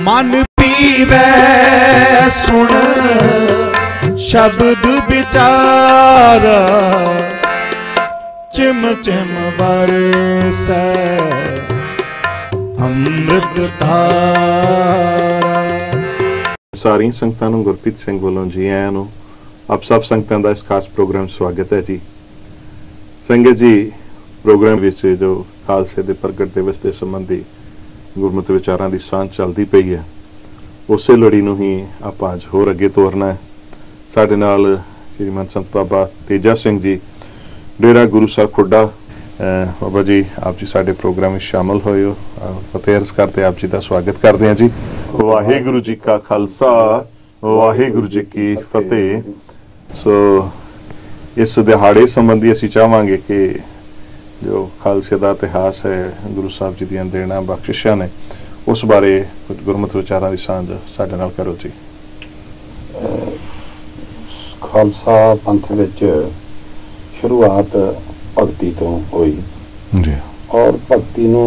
मन पीवै सुन शब्द विचारा, चिम चिम बरसै अमृत धारा। सारी संगतां नूं गुरप्रीत सिंह वालों जी आयां नूं आप सब संगतां दा इस खास प्रोग्राम स्वागत है जी। संगत जी, प्रोग्राम विच जो खालसे दे प्रगट दिवस के संबंधी गुरमत विचारां दी सांझ चलदी पई है, उसे लड़ी नूं ही आपां अज होर अगे तोरना है। साडे नाल श्रीमान संत बाबा तेजा सिंह जी, डेरा गुरु साहिब खुड्डा। बाबा जी, आप जी साडे प्रोग्राम में शामिल होए हो, फतेह अर्ज करते आप जी का स्वागत करते हैं जी। वाहिगुरू जी का खालसा, वाहिगुरू जी की फतेह। सो इस दिहाड़े संबंधी असीं चाहांगे कि जो खालसे का इतिहास है, गुरु साहब जी दी देना बख्शिशां ने, उस बारे कुछ गुरमत विचारां दी सांझ साडे नाल करो जी। खालसा पंथ विच शुरुआत भगती तो हुई जी, और भगती नूं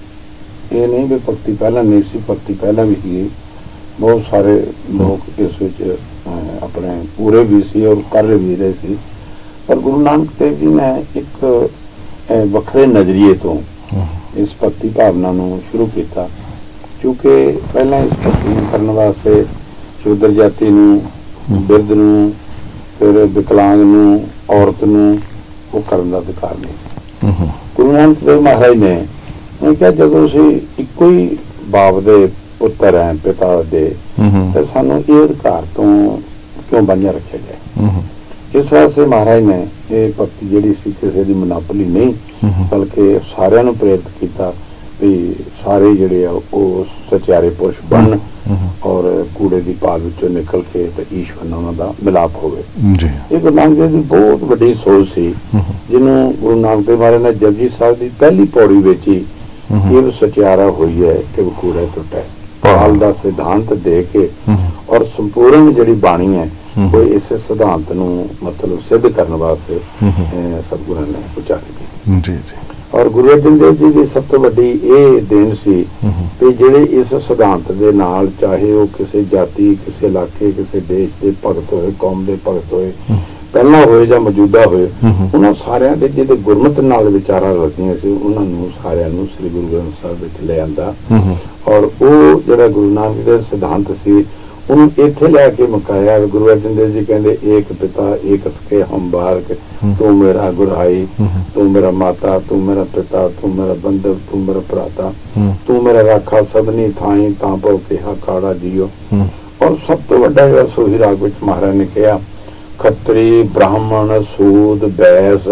ये नहीं भी भगती पहला नहीं सी, भगती पहला भी थी। बहुत सारे लोग इस विच अपने पूरे भी सी और कर भी रहे सी, पर गुरु नानक देव जी ने एक वखरे नजरिए तो इस भक्ति भावना नूं शुरू किया। क्योंकि पहला इस भक्ति नूं करने वास्ते शूद्र जाति नूं, बिरध नूं, फिर विकलांग नूं, औरत नूं वो करने का अधिकार नहीं। गुरु नानक देव महाराज ने कहा जदों असीं इक्को ही बाप दे पुत्र हैं, पिता दे, तो सानूं ये अधिकार तो क्यों बंझा रखे जाए। इस वास्ते महाराज ने यह भक्ति जिहड़ी सी किसी की मनापली नहीं, बल्कि सारिਆਂ ਨੂੰ प्रेरित किया भी सारे जिहड़े आ सचियारे पुरुष बन और कूड़े की भाल विचों निकल के तो ईश्वर नाल उन्हां दा मिलाप होवे। ये गुरु नानक देव की बहुत वड्डी सोच सी, जिन्हों गुरु नानक देव महाराज ने जपजी साहिब की पहली पौड़ी विच ही ये सचियारा हुई है कि कूड़ा टुटे भाल का सिद्धांत दे के, और संपूर्ण जिहड़ी बाणी है वो इस सिद्धांत नूं मतलब सिद्ध करने वास्ते सतगुरु ने उचारी की जी जी। और गुरु अर्जन देव जी की सब तो वड्डी ये देन सी कि जिहड़े इस सिद्धांत दे नाल, चाहे वो किसी जाति, किसी इलाके, किसी देश के भगत होए, कौम के भगत होए, पहला होए या मौजूदा होए, उन्हां सारिਆਂ ਦੇ ਜਿਹੜੇ गुरमत नाल विचारां रखदियां सी, उन्हां नूं सारिਆਂ नूं श्री गुरु ग्रंथ साहिब विच ले आंदा। और वो जिहड़ा गुरु नानक देव सिद्धांत सी उन्होंने इत्थे लैके मुकाया। गुरु अर्जन देव जी कहते एक पिता एक सके हम बारक, तू मेरा गुरहाई, तू मेरा माता, तू मेरा पिता, तू मेरा बंधव, तू मेरा भ्राता, तू मेरा राखा सबनी थाई तां पौ कहा खाड़ा जियो। और सब तो वड्डा जिहड़ा सोही राग विच महाराज ने कहा, खत्री ब्राह्मण सूद बैस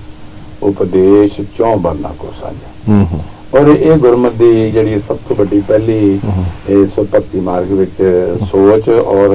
उपदेश चौं बरना को साझा। और ये गुरमत की जिहड़ी सब तो बड़ी पहली इस भक्ति मार्ग विच सोच और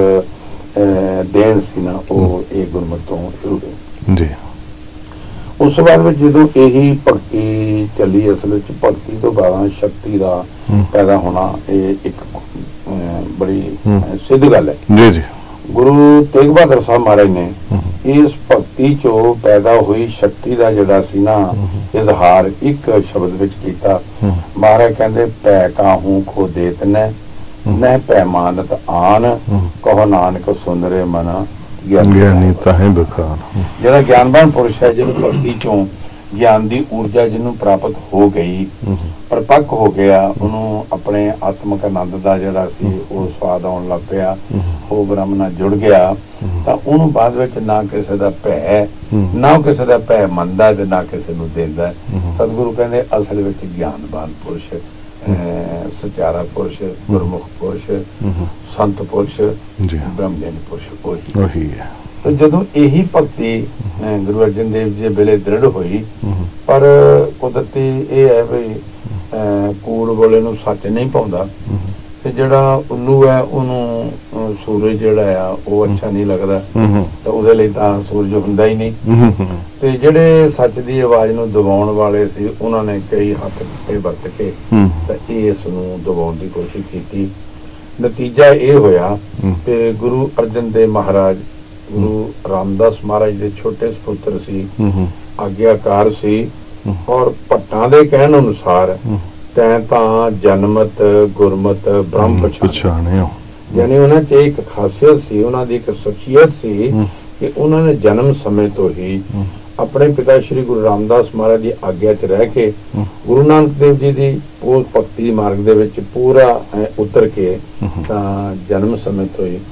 देन सी ना, वो ये गुरमत तो शुरू हुई जी। उस बाद में जो यही भक्ति चली, असल में भक्ति तो बाद शक्ति का पैदा होना ये एक बड़ी सिद्ध गल है जी जी। गुरु तेग बहादुर साहब महाराज ने इस भक्ति चो पैदा हुई शक्ति का जिहड़ा सी ना इजहार एक शब्द विच कीता। महाराज कहंदे पै काहू खो देत न पै मानत आन, कहो नानक सुन रे मन ज्ञानी ताहे बखान। जिहड़ा ज्ञानवान पुरुष है, जिहड़ी भक्ति चो ज्ञान की ऊर्जा जिन्हों प्राप्त हो गई, परिपक्व हो गया, उन्होंने अपने आत्मक आनंद का जिहड़ा सी वो स्वाद आउण लग पिया, वो ब्रह्म नाल जुड़ गया, तो उन्होंने बाद विच ना किसी का भै, ना किसी का भै मनदा ते ना किसी नूं देंदा। सतगुरु कहंदे असल विच ज्ञानवान पुरुष, सचारा पुरुष, गुरमुख पुरुष, संत पुरुष, ब्रह्मज्ञानी पुरुष वही है। तो जदों यही भक्ति गुरु अर्जन देव जी वेले दृढ़ हुई, पर कुदरती ये है भी कूड़ बोले नूं सच नहीं पाउंदा, ते जिहड़ा उल्लू है उन्होंने सूरज जिहड़ा आ वो अच्छा नहीं लगता, तो उहदे लई तां सूरज हुंदा ही नहीं। ते जिहड़े सच दी आवाज़ नूं दबाउण वाले सी, उन्हां ने कई हत्थ पट्टे वरत के ते इस नूं दबाउण दी कोशिश कीती। नतीजा ये होया कि गुरु अर्जन देव महाराज गुरु रामदास महाराज के छोटे सपुत्र सी, आग्याकार सी, और भट्टां दे कहण अनुसार ਤੈਂ ਤਾਂ ਜਨਮਤ ਗੁਰਮਤ ਬ੍ਰਹਮ ਪਛਾਣਿਆ। ਪਛਾਣਿਆ। ਯਾਨੀ ਉਹਨਾਂ 'ਚ ਇੱਕ ਖਾਸੀਅਤ ਸੀ, ਉਹਨਾਂ ਦੀ ਇੱਕ ਸ਼ਖਸੀਅਤ ਸੀ ਕਿ ਉਹਨਾਂ ਨੇ ਜਨਮ ਸਮੇਂ ਤੋਂ ਹੀ ਆਪਣੇ ਪਿਤਾ ਸ਼੍ਰੀ ਗੁਰੂ ਰਾਮਦਾਸ ਮਹਾਰਾਜ ਦੀ ਆਗਿਆ 'ਚ ਰਹਿ ਕੇ ਗੁਰੂ ਨਾਨਕ ਦੇਵ ਜੀ ਦੀ ਉਸ ਭਗਤੀ ਮਾਰਗ ਦੇ ਵਿੱਚ ਪੂਰਾ ਉਤਰ ਕੇ ਤਾਂ ਜਨਮ ਸਮੇਂ ਤੋਂ ਹੀ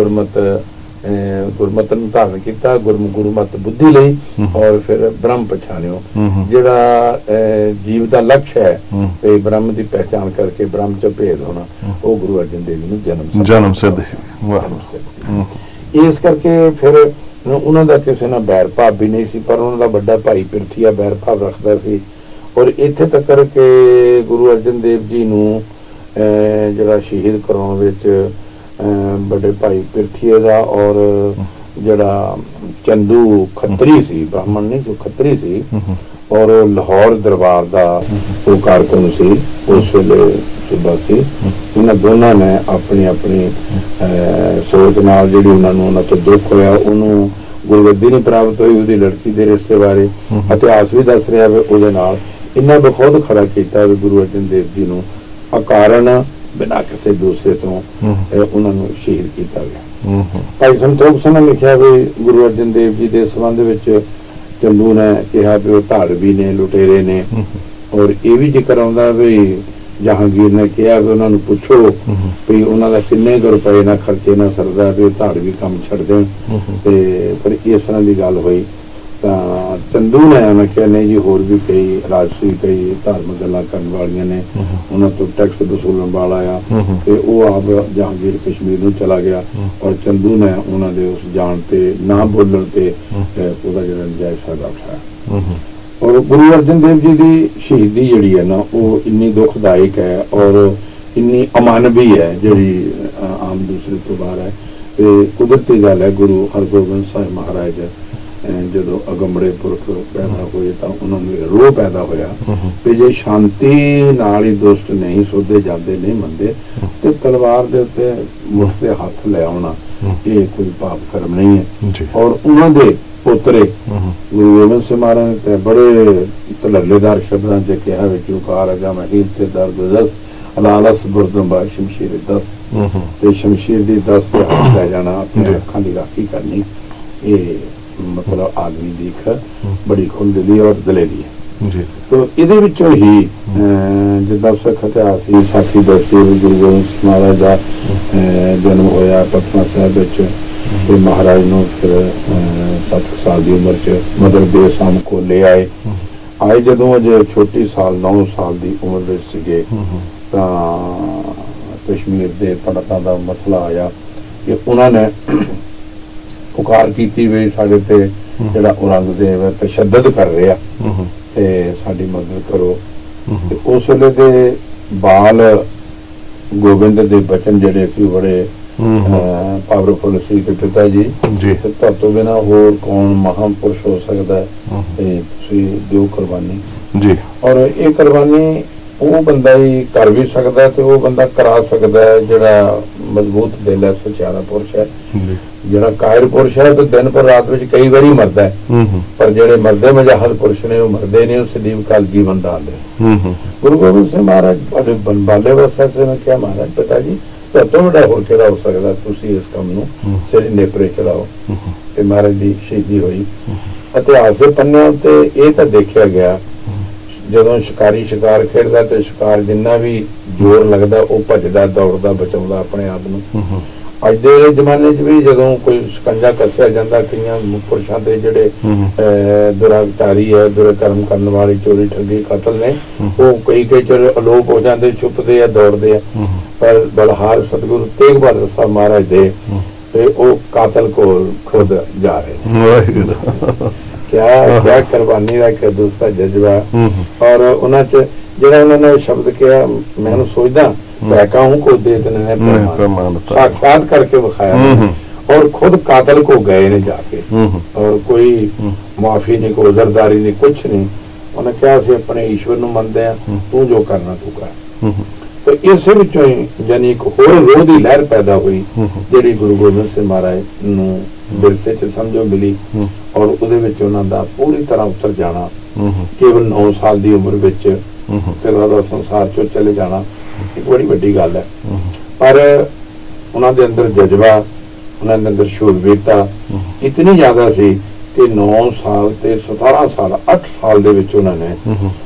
ਗੁਰਮਤਿ ਨੂੰ ਧਾਰਨ ਕੀਤਾ, ਗੁਰਮਤਿ ਬੁੱਧੀ ਲਈ, ਔਰ ਫਿਰ ਬ੍ਰਹਮ ਪਛਾਣਿਓ। ਜਿਹੜਾ ਜੀਵ ਦਾ ਲਕਸ਼ ਹੈ ਤੇ ਬ੍ਰਹਮ ਦੀ ਪਹਿਚਾਣ ਕਰਕੇ ਬ੍ਰਹਮ 'ਚ ਭੇਦ ਹੋਣਾ, ਉਹ ਗੁਰੂ ਅਰਜਨ ਦੇਵ ਜੀ ਨੂੰ ਜਨਮ ਸਿੱਧ। ਇਸ ਕਰਕੇ ਫਿਰ ਉਹਨਾਂ ਦਾ ਕਿਸੇ ਨਾਲ ਬੈਰ ਭਾਵ ਵੀ ਨਹੀਂ ਸੀ, ਪਰ ਉਹਨਾਂ ਦਾ ਵੱਡਾ ਭਾਈ ਪਿਰਥੀਆ ਬੈਰ ਭਾਵ ਰੱਖਦਾ ਸੀ। ਔਰ ਇੱਥੇ ਤੱਕ ਕਿ ਗੁਰੂ ਅਰਜਨ ਦੇਵ ਜੀ ਨੂੰ ਜਿਹੜਾ ਸ਼ਹੀਦ ਕਰਾਉਣ ਵਿੱਚ ਵੱਡੇ ਭਾਈ ਪਿਰਥੀਏ ਦਾ ਔਰ ਜਿਹੜਾ ਚੰਦੂ ਖੱਤਰੀ ਸੀ, ਬ੍ਰਾਹਮਣ ਨਹੀਂ ਸੀ, ਖੱਤਰੀ ਸੀ, ਔਰ ਲਾਹੌਰ ਦਰਬਾਰ ਦਾ ਉਹ ਕਾਰਕੁਨ ਸੀ ਉਸ ਵੇਲੇ ਸੂਬਾ ਸੀ। ਇਹਨਾਂ ਦੋਨਾਂ ਨੇ ਆਪਣੀ ਆਪਣੀ ਸੋਚ ਨਾਲ ਜਿਹੜੀ ਉਹਨਾਂ ਤੋਂ ਦੁੱਖ ਹੋਇਆ, ਉਹਨੂੰ ਗੁਰਗੱਦੀ ਨਹੀਂ ਪ੍ਰਾਪਤ ਹੋਈ, ਉਹਦੀ ਲੜਕੀ ਦੇ ਰਿਸ਼ਤੇ ਬਾਰੇ ਇਤਿਹਾਸ ਵੀ ਦੱਸ ਰਿਹਾ ਵੇ, ਉਹਦੇ ਨਾਲ ਇਹਨਾਂ ਬਖੁਦ ਖੜਾ ਕੀਤਾ ਵੀ ਗੁਰੂ ਅਰਜਨ ਦੇਵ ਜੀ ਨੂੰ ਅਕਾਰਨ ਬਿਨਾਂ ਕਿਸੇ ਦੂਸਰੇ ਤੋਂ ਉਹਨਾਂ ਨੂੰ ਸ਼ਹੀਦ ਕੀਤਾ ਗਿਆ। ਭਾਈ ਸੰਤੋਖ ਸਿੰਘ ਨੇ ਲਿਖਿਆ ਵੀ ਗੁਰੂ ਅਰਜਨ ਦੇਵ ਜੀ ਦੇ ਸੰਬੰਧ ਵਿੱਚ ਚੰਦੂ ਨੇ ਕਿਹਾ ਵੀ ਉਹ ਧਾੜਵੀ ਨੇ, ਲੁਟੇਰੇ ਨੇ, ਔਰ ਇਹ ਵੀ ਜ਼ਿਕਰ ਆਉਂਦਾ ਵੀ ਜਹਾਂਗੀਰ ਨੇ ਕਿਹਾ ਵੀ ਉਹਨਾਂ ਨੂੰ ਪੁੱਛੋ ਵੀ ਉਹਨਾਂ ਦਾ ਕਿੰਨੇ ਕੁ ਰੁਪਏ ਨਾਲ ਖਰਚੇ ਨਾਲ ਸਰਦਾ ਵੀ ਧਾੜਵੀ ਕੰਮ ਛੱਡ ਦੇਣ, ਤੇ ਪਰ ਇਸ ਤਰ੍ਹਾਂ ਦੀ ਗੱਲ ਹੋਈ ਤਾਂ ਚੰਦੂ ਨੇ ਮੈਂ ਕਿਹਾ ਨਹੀਂ ਜੀ, ਹੋਰ ਵੀ ਕਈ ਰਾਜਸੀ ਕਈ ਧਾਰਮਿਕ ਗੱਲਾਂ ਕਰਨ ਵਾਲੀਆਂ ਨੇ, ਉਹਨਾਂ ਤੋਂ ਟੈਕਸ ਵਸੂਲਣ ਵਾਲਾ ਆ, ਤੇ ਉਹ ਆਪ ਜਹਾਂਗੀਰ ਕਸ਼ਮੀਰ ਨੂੰ ਚਲਾ ਗਿਆ, ਔਰ ਚੰਦੂ ਨੇ ਉਹਨਾਂ ਦੇ ਉਸ ਜਾਣ ਤੇ ਨਾ ਬੋਲਣ ਤੇ ਉਹਦਾ ਜਿਹੜਾ ਨਜਾਇਜ਼ ਫਾਇਦਾ ਉਠਾਇਆ। ਔਰ ਗੁਰੂ ਅਰਜਨ ਦੇਵ ਜੀ ਦੀ ਸ਼ਹੀਦੀ ਜਿਹੜੀ ਹੈ ਨਾ, ਉਹ ਇੰਨੀ ਦੁਖਦਾਇਕ ਹੈ ਔਰ ਇੰਨੀ ਅਮਾਨਵੀ ਹੈ, ਜਿਹੜੀ ਆਮ ਦੂਸਰੇ ਤੋਂ ਬਾਹਰ ਹੈ। ਤੇ ਕੁਦਰਤੀ ਗੱਲ ਹੈ, ਗੁਰੂ ਹਰਗੋਬਿੰਦ ਸਾਹਿਬ ਮਹਾਰਾਜ ਜਦੋਂ ਅਗੰਬੜੇ ਪੁਰਖ ਪੈਦਾ ਹੋਏ ਤਾਂ ਉਹਨਾਂ ਨੂੰ ਰੋਹ ਪੈਦਾ ਹੋਇਆ ਕਿ ਜੇ ਸ਼ਾਂਤੀ ਨਾਲ ਹੀ ਦੁਸ਼ਟ ਨਹੀਂ ਸੋਧੇ ਜਾਂਦੇ, ਨਹੀਂ ਮੰਨਦੇ, ਤੇ ਤਲਵਾਰ ਦੇ ਉੱਤੇ ਮੁੱਠ ਦੇ ਹੱਥ ਲੈ ਆਉਣਾ ਇਹ ਕੋਈ ਪਾਪ ਕਰਮ ਨਹੀਂ ਹੈ। ਔਰ ਉਹਨਾਂ ਦੇ ਪੋਤਰੇ ਗੁਰੂ ਗੋਬਿੰਦ ਸਿੰਘ ਮਹਾਰਾਜ ਨੇ ਤੇ ਬੜੇ ਧੜੱਲੇਦਾਰ ਸ਼ਬਦਾਂ 'ਚ ਕਿਹਾ ਵਿੱਚ ਉਕਾਰ ਅਗਾ ਮਹੀਲ ਤੇ ਦਰਦ ਦਸ ਅਲਾਲਸ ਬੁਰਦੰਬਾ ਸ਼ਮਸ਼ੀਰ ਦਸ, ਤੇ ਸ਼ਮਸ਼ੀਰ ਦੀ 10 ਹੱਥ ਲੈ ਜਾਣਾ, ਆਪਣੇ ਅੱਖਾਂ ਦੀ ਰਾਖੀ ਕਰਨੀ, ਇਹ ਮਤਲਬ ਆਦਮੀ ਦੀ ਇੱਕ ਬੜੀ ਖੁੱਲ੍ਹਦਿਲੀ ਔਰ ਦਲੇਰੀ ਹੈ। ਤੋ ਇਹਦੇ ਵਿੱਚੋਂ ਹੀ ਜਿੱਦਾਂ ਸਿੱਖ ਇਤਿਹਾਸ ਦੀ ਸਾਖੀ ਦੱਸੀ ਗੁਰੂ ਗੋਬਿੰਦ ਸਿੰਘ ਮਹਾਰਾਜ ਦਾ ਜਨਮ ਹੋਇਆ ਪਟਨਾ ਸਾਹਿਬ ਵਿੱਚ, ਤੇ ਮਹਾਰਾਜ ਨੂੰ ਫਿਰ 7 ਸਾਲ ਦੀ ਉਮਰ 'ਚ ਮਦਰ ਬੇਸਾਮ ਕੋਲ ਲੈ ਆਏ ਜਦੋਂ ਅਜੇ ਛੋਟੀ ਸਾਲ 9 ਸਾਲ ਦੀ ਉਮਰ ਵਿੱਚ ਸੀਗੇ, ਤਾਂ ਕਸ਼ਮੀਰ ਦੇ ਪੰਡਤਾਂ ਦਾ ਮਸਲਾ ਆਇਆ ਕਿ ਉਹਨਾਂ ਨੇ ਪੁਕਾਰ ਕੀਤੀ ਵੀ ਸਾਡੇ ਤੇ ਜਿਹੜਾ ਔਰੰਗਜ਼ੇਬ ਹੈ ਤਸ਼ੱਦਦ ਕਰ ਰਿਹਾ ਤੇ ਸਾਡੀ ਮਦਦ ਕਰੋ। ਤੇ ਉਸ ਵੇਲੇ ਦੇ ਬਾਲ ਗੋਬਿੰਦ ਦੇ ਬਚਨ ਜਿਹੜੇ ਸੀ ਬੜੇ ਪਾਵਰਫੁਲ ਸੀ ਕਿ ਪਿਤਾ ਜੀ ਤੁਹਾਡੇ ਤੋਂ ਬਿਨਾਂ ਹੋਰ ਕੌਣ ਮਹਾਂਪੁਰਸ਼ ਹੋ ਸਕਦਾ, ਤੇ ਤੁਸੀਂ ਦਿਓ ਕੁਰਬਾਨੀ। ਔਰ ਇਹ ਕੁਰਬਾਨੀ ਉਹ ਬੰਦਾ ਹੀ ਕਰ ਵੀ ਸਕਦਾ ਤੇ ਉਹ ਬੰਦਾ ਕਰਾ ਸਕਦਾ ਹੈ ਜਿਹੜਾ ਮਜ਼ਬੂਤ ਦਿਲ ਹੈ, ਸੁਚਾਰਾ ਪੁਰਸ਼ ਹੈ। ਜਿਹੜਾ ਕਾਇਰ ਪੁਰਸ਼ ਹੈ ਤੇ ਦਿਨ ਪਰ ਰਾਤ ਵਿੱਚ ਕਈ ਵਾਰੀ ਮਰਦਾ ਹੈ, ਪਰ ਜਿਹੜੇ ਮਰਦੇ ਮਜਾਹਦ ਪੁਰਸ਼ ਨੇ ਉਹ ਮਰਦੇ ਨੇ, ਉਹ ਸਦੀਵ ਕਾਲ ਜੀਵਨ ਦਾਉਂਦੇ। ਗੁਰੂ ਗੋਬਿੰਦ ਸਿੰਘ ਮਹਾਰਾਜ ਤੁਹਾਡੇ ਬਨਬਾਲੇ ਵਾਸਤੇ ਨੇ ਕਿਹਾ ਮਹਾਰਾਜ ਪਿਤਾ ਜੀ ਤੋਂ ਵੱਡਾ ਹੋਰ ਕਿਹੜਾ ਹੋ ਸਕਦਾ, ਤੁਸੀਂ ਇਸ ਕੰਮ ਨੂੰ ਸਿਰ ਨੇਪਰੇ ਚਲਾਓ। ਤੇ ਮਹਾਰਾਜ ਦੀ ਸ਼ਹੀਦੀ ਹੋਈ। ਇਤਿਹਾਸ ਦੇ ਪੰਨਿਆਂ ਉੱਤੇ ਇਹ ਤਾਂ ਦੇਖਿਆ ਗਿਆ ਜਦੋਂ ਸ਼ਿਕਾਰੀ ਸ਼ਿਕਾਰ ਖੇਡਦਾ ਤੇ ਸ਼ਿਕਾਰ ਜਿੰਨਾ ਵੀ ਜ਼ੋਰ ਲੱਗਦਾ ਉਹ ਭੱਜਦਾ ਦੌੜਦਾ ਬਚਾਉਂਦਾ ਆਪਣੇ ਆਪ ਨੂੰ। ਅੱਜ ਦੇ ਜ਼ਮਾਨੇ 'ਚ ਵੀ ਜਦੋਂ ਕੋਈ ਸ਼ਿਕੰਜਾ ਕੱਸਿਆ ਜਾਂਦਾ ਕਈਆਂ ਪੁਰਸ਼ਾਂ ਦੇ ਜਿਹੜੇ ਦੁਰਾਚਾਰੀ ਹੈ, ਦੁਰਕਰਮ ਕਰਨ ਵਾਲੇ, ਚੋਰੀ ਠੱਗੀ ਕਤਲ ਨੇ, ਉਹ ਕਈ ਚਿਰ ਅਲੋਪ ਹੋ ਜਾਂਦੇ, ਛੁਪਦੇ ਆ, ਦੌੜਦੇ ਆ, ਪਰ ਬਲਹਾਰ ਸਤਿਗੁਰੂ ਤੇਗ ਬਹਾਦਰ ਸਾਹਿਬ ਮਹਾਰਾਜ ਦੇ ਤੇ ਉਹ ਕਾਤਲ ਕੋਲ ਖੁਦ ਜਾ ਰਹੇ। ਕਿਆ ਕੁਰਬਾਨੀ ਦਾ ਇੱਕ ਦੂਸਰਾ ਜਜ਼ਬਾ। ਔਰ ਉਹਨਾਂ 'ਚ ਜਿਹੜਾ ਉਹਨਾਂ ਨੇ ਸ਼ਬਦ ਕਿਹਾ, ਮੈਂ ਸੋਚਦਾ ਮੈਂ ਕਹੂੰ ਕੋ ਦੇ ਦੇਣੇ ਸਾਖਾਤ ਕਰਕੇ ਵਿਖਾਇਆ, ਔਰ ਖੁਦ ਕਾਤਲ ਕੋ ਗਏ ਨੇ ਜਾ ਕੇ, ਔਰ ਕੋਈ ਮਾਫੀ ਨਹੀਂ, ਕੋਈ ਉਜ਼ਰਦਾਰੀ ਨਹੀਂ, ਕੁਛ ਨਹੀਂ। ਉਹਨੇ ਕਿਹਾ ਅਸੀਂ ਆਪਣੇ ਈਸ਼ਵਰ ਨੂੰ ਮੰਨਦੇ ਆ, ਤੂੰ ਜੋ ਕਰਨਾ ਤੂੰ ਕਰ। ਤੇ ਇਸੇ ਵਿੱਚੋਂ ਹੀ ਜਾਨੀ ਇੱਕ ਹੋਰ ਰੋਹ ਦੀ ਲਹਿਰ ਪੈਦਾ ਹੋਈ ਜਿਹੜੀ ਗੁਰੂ ਗੋਬਿੰਦ ਸਿੰਘ ਮਹਾਰਾਜ ਨੂੰ ਵਿਰਸੇ 'ਚ ਸਮਝੋ ਮਿਲੀ, ਔਰ ਉਹਦੇ ਵਿੱਚ ਉਹਨਾਂ ਦਾ ਪੂਰੀ ਤਰ੍ਹਾਂ ਉਤਰ ਜਾਣਾ। ਕੇਵਲ 9 ਸਾਲ ਦੀ ਉਮਰ ਵਿੱਚ ਪਿਤਾ ਦਾ ਸੰਸਾਰ ਚੋਂ ਚਲੇ ਜਾਣਾ ਇੱਕ ਬੜੀ ਵੱਡੀ ਗੱਲ ਹੈ। ਪਰ ਉਹਨਾਂ ਦੇ ਅੰਦਰ ਜਜ਼ਬਾ, ਉਹਨਾਂ ਦੇ ਅੰਦਰ ਸ਼ੂਰਬੀਰਤਾ ਇਤਨੀ ਜ਼ਿਆਦਾ ਸੀ ਕਿ 9 ਸਾਲ ਤੇ 17 ਸਾਲ 8 ਸਾਲ ਦੇ ਵਿੱਚ ਉਹਨਾਂ ਨੇ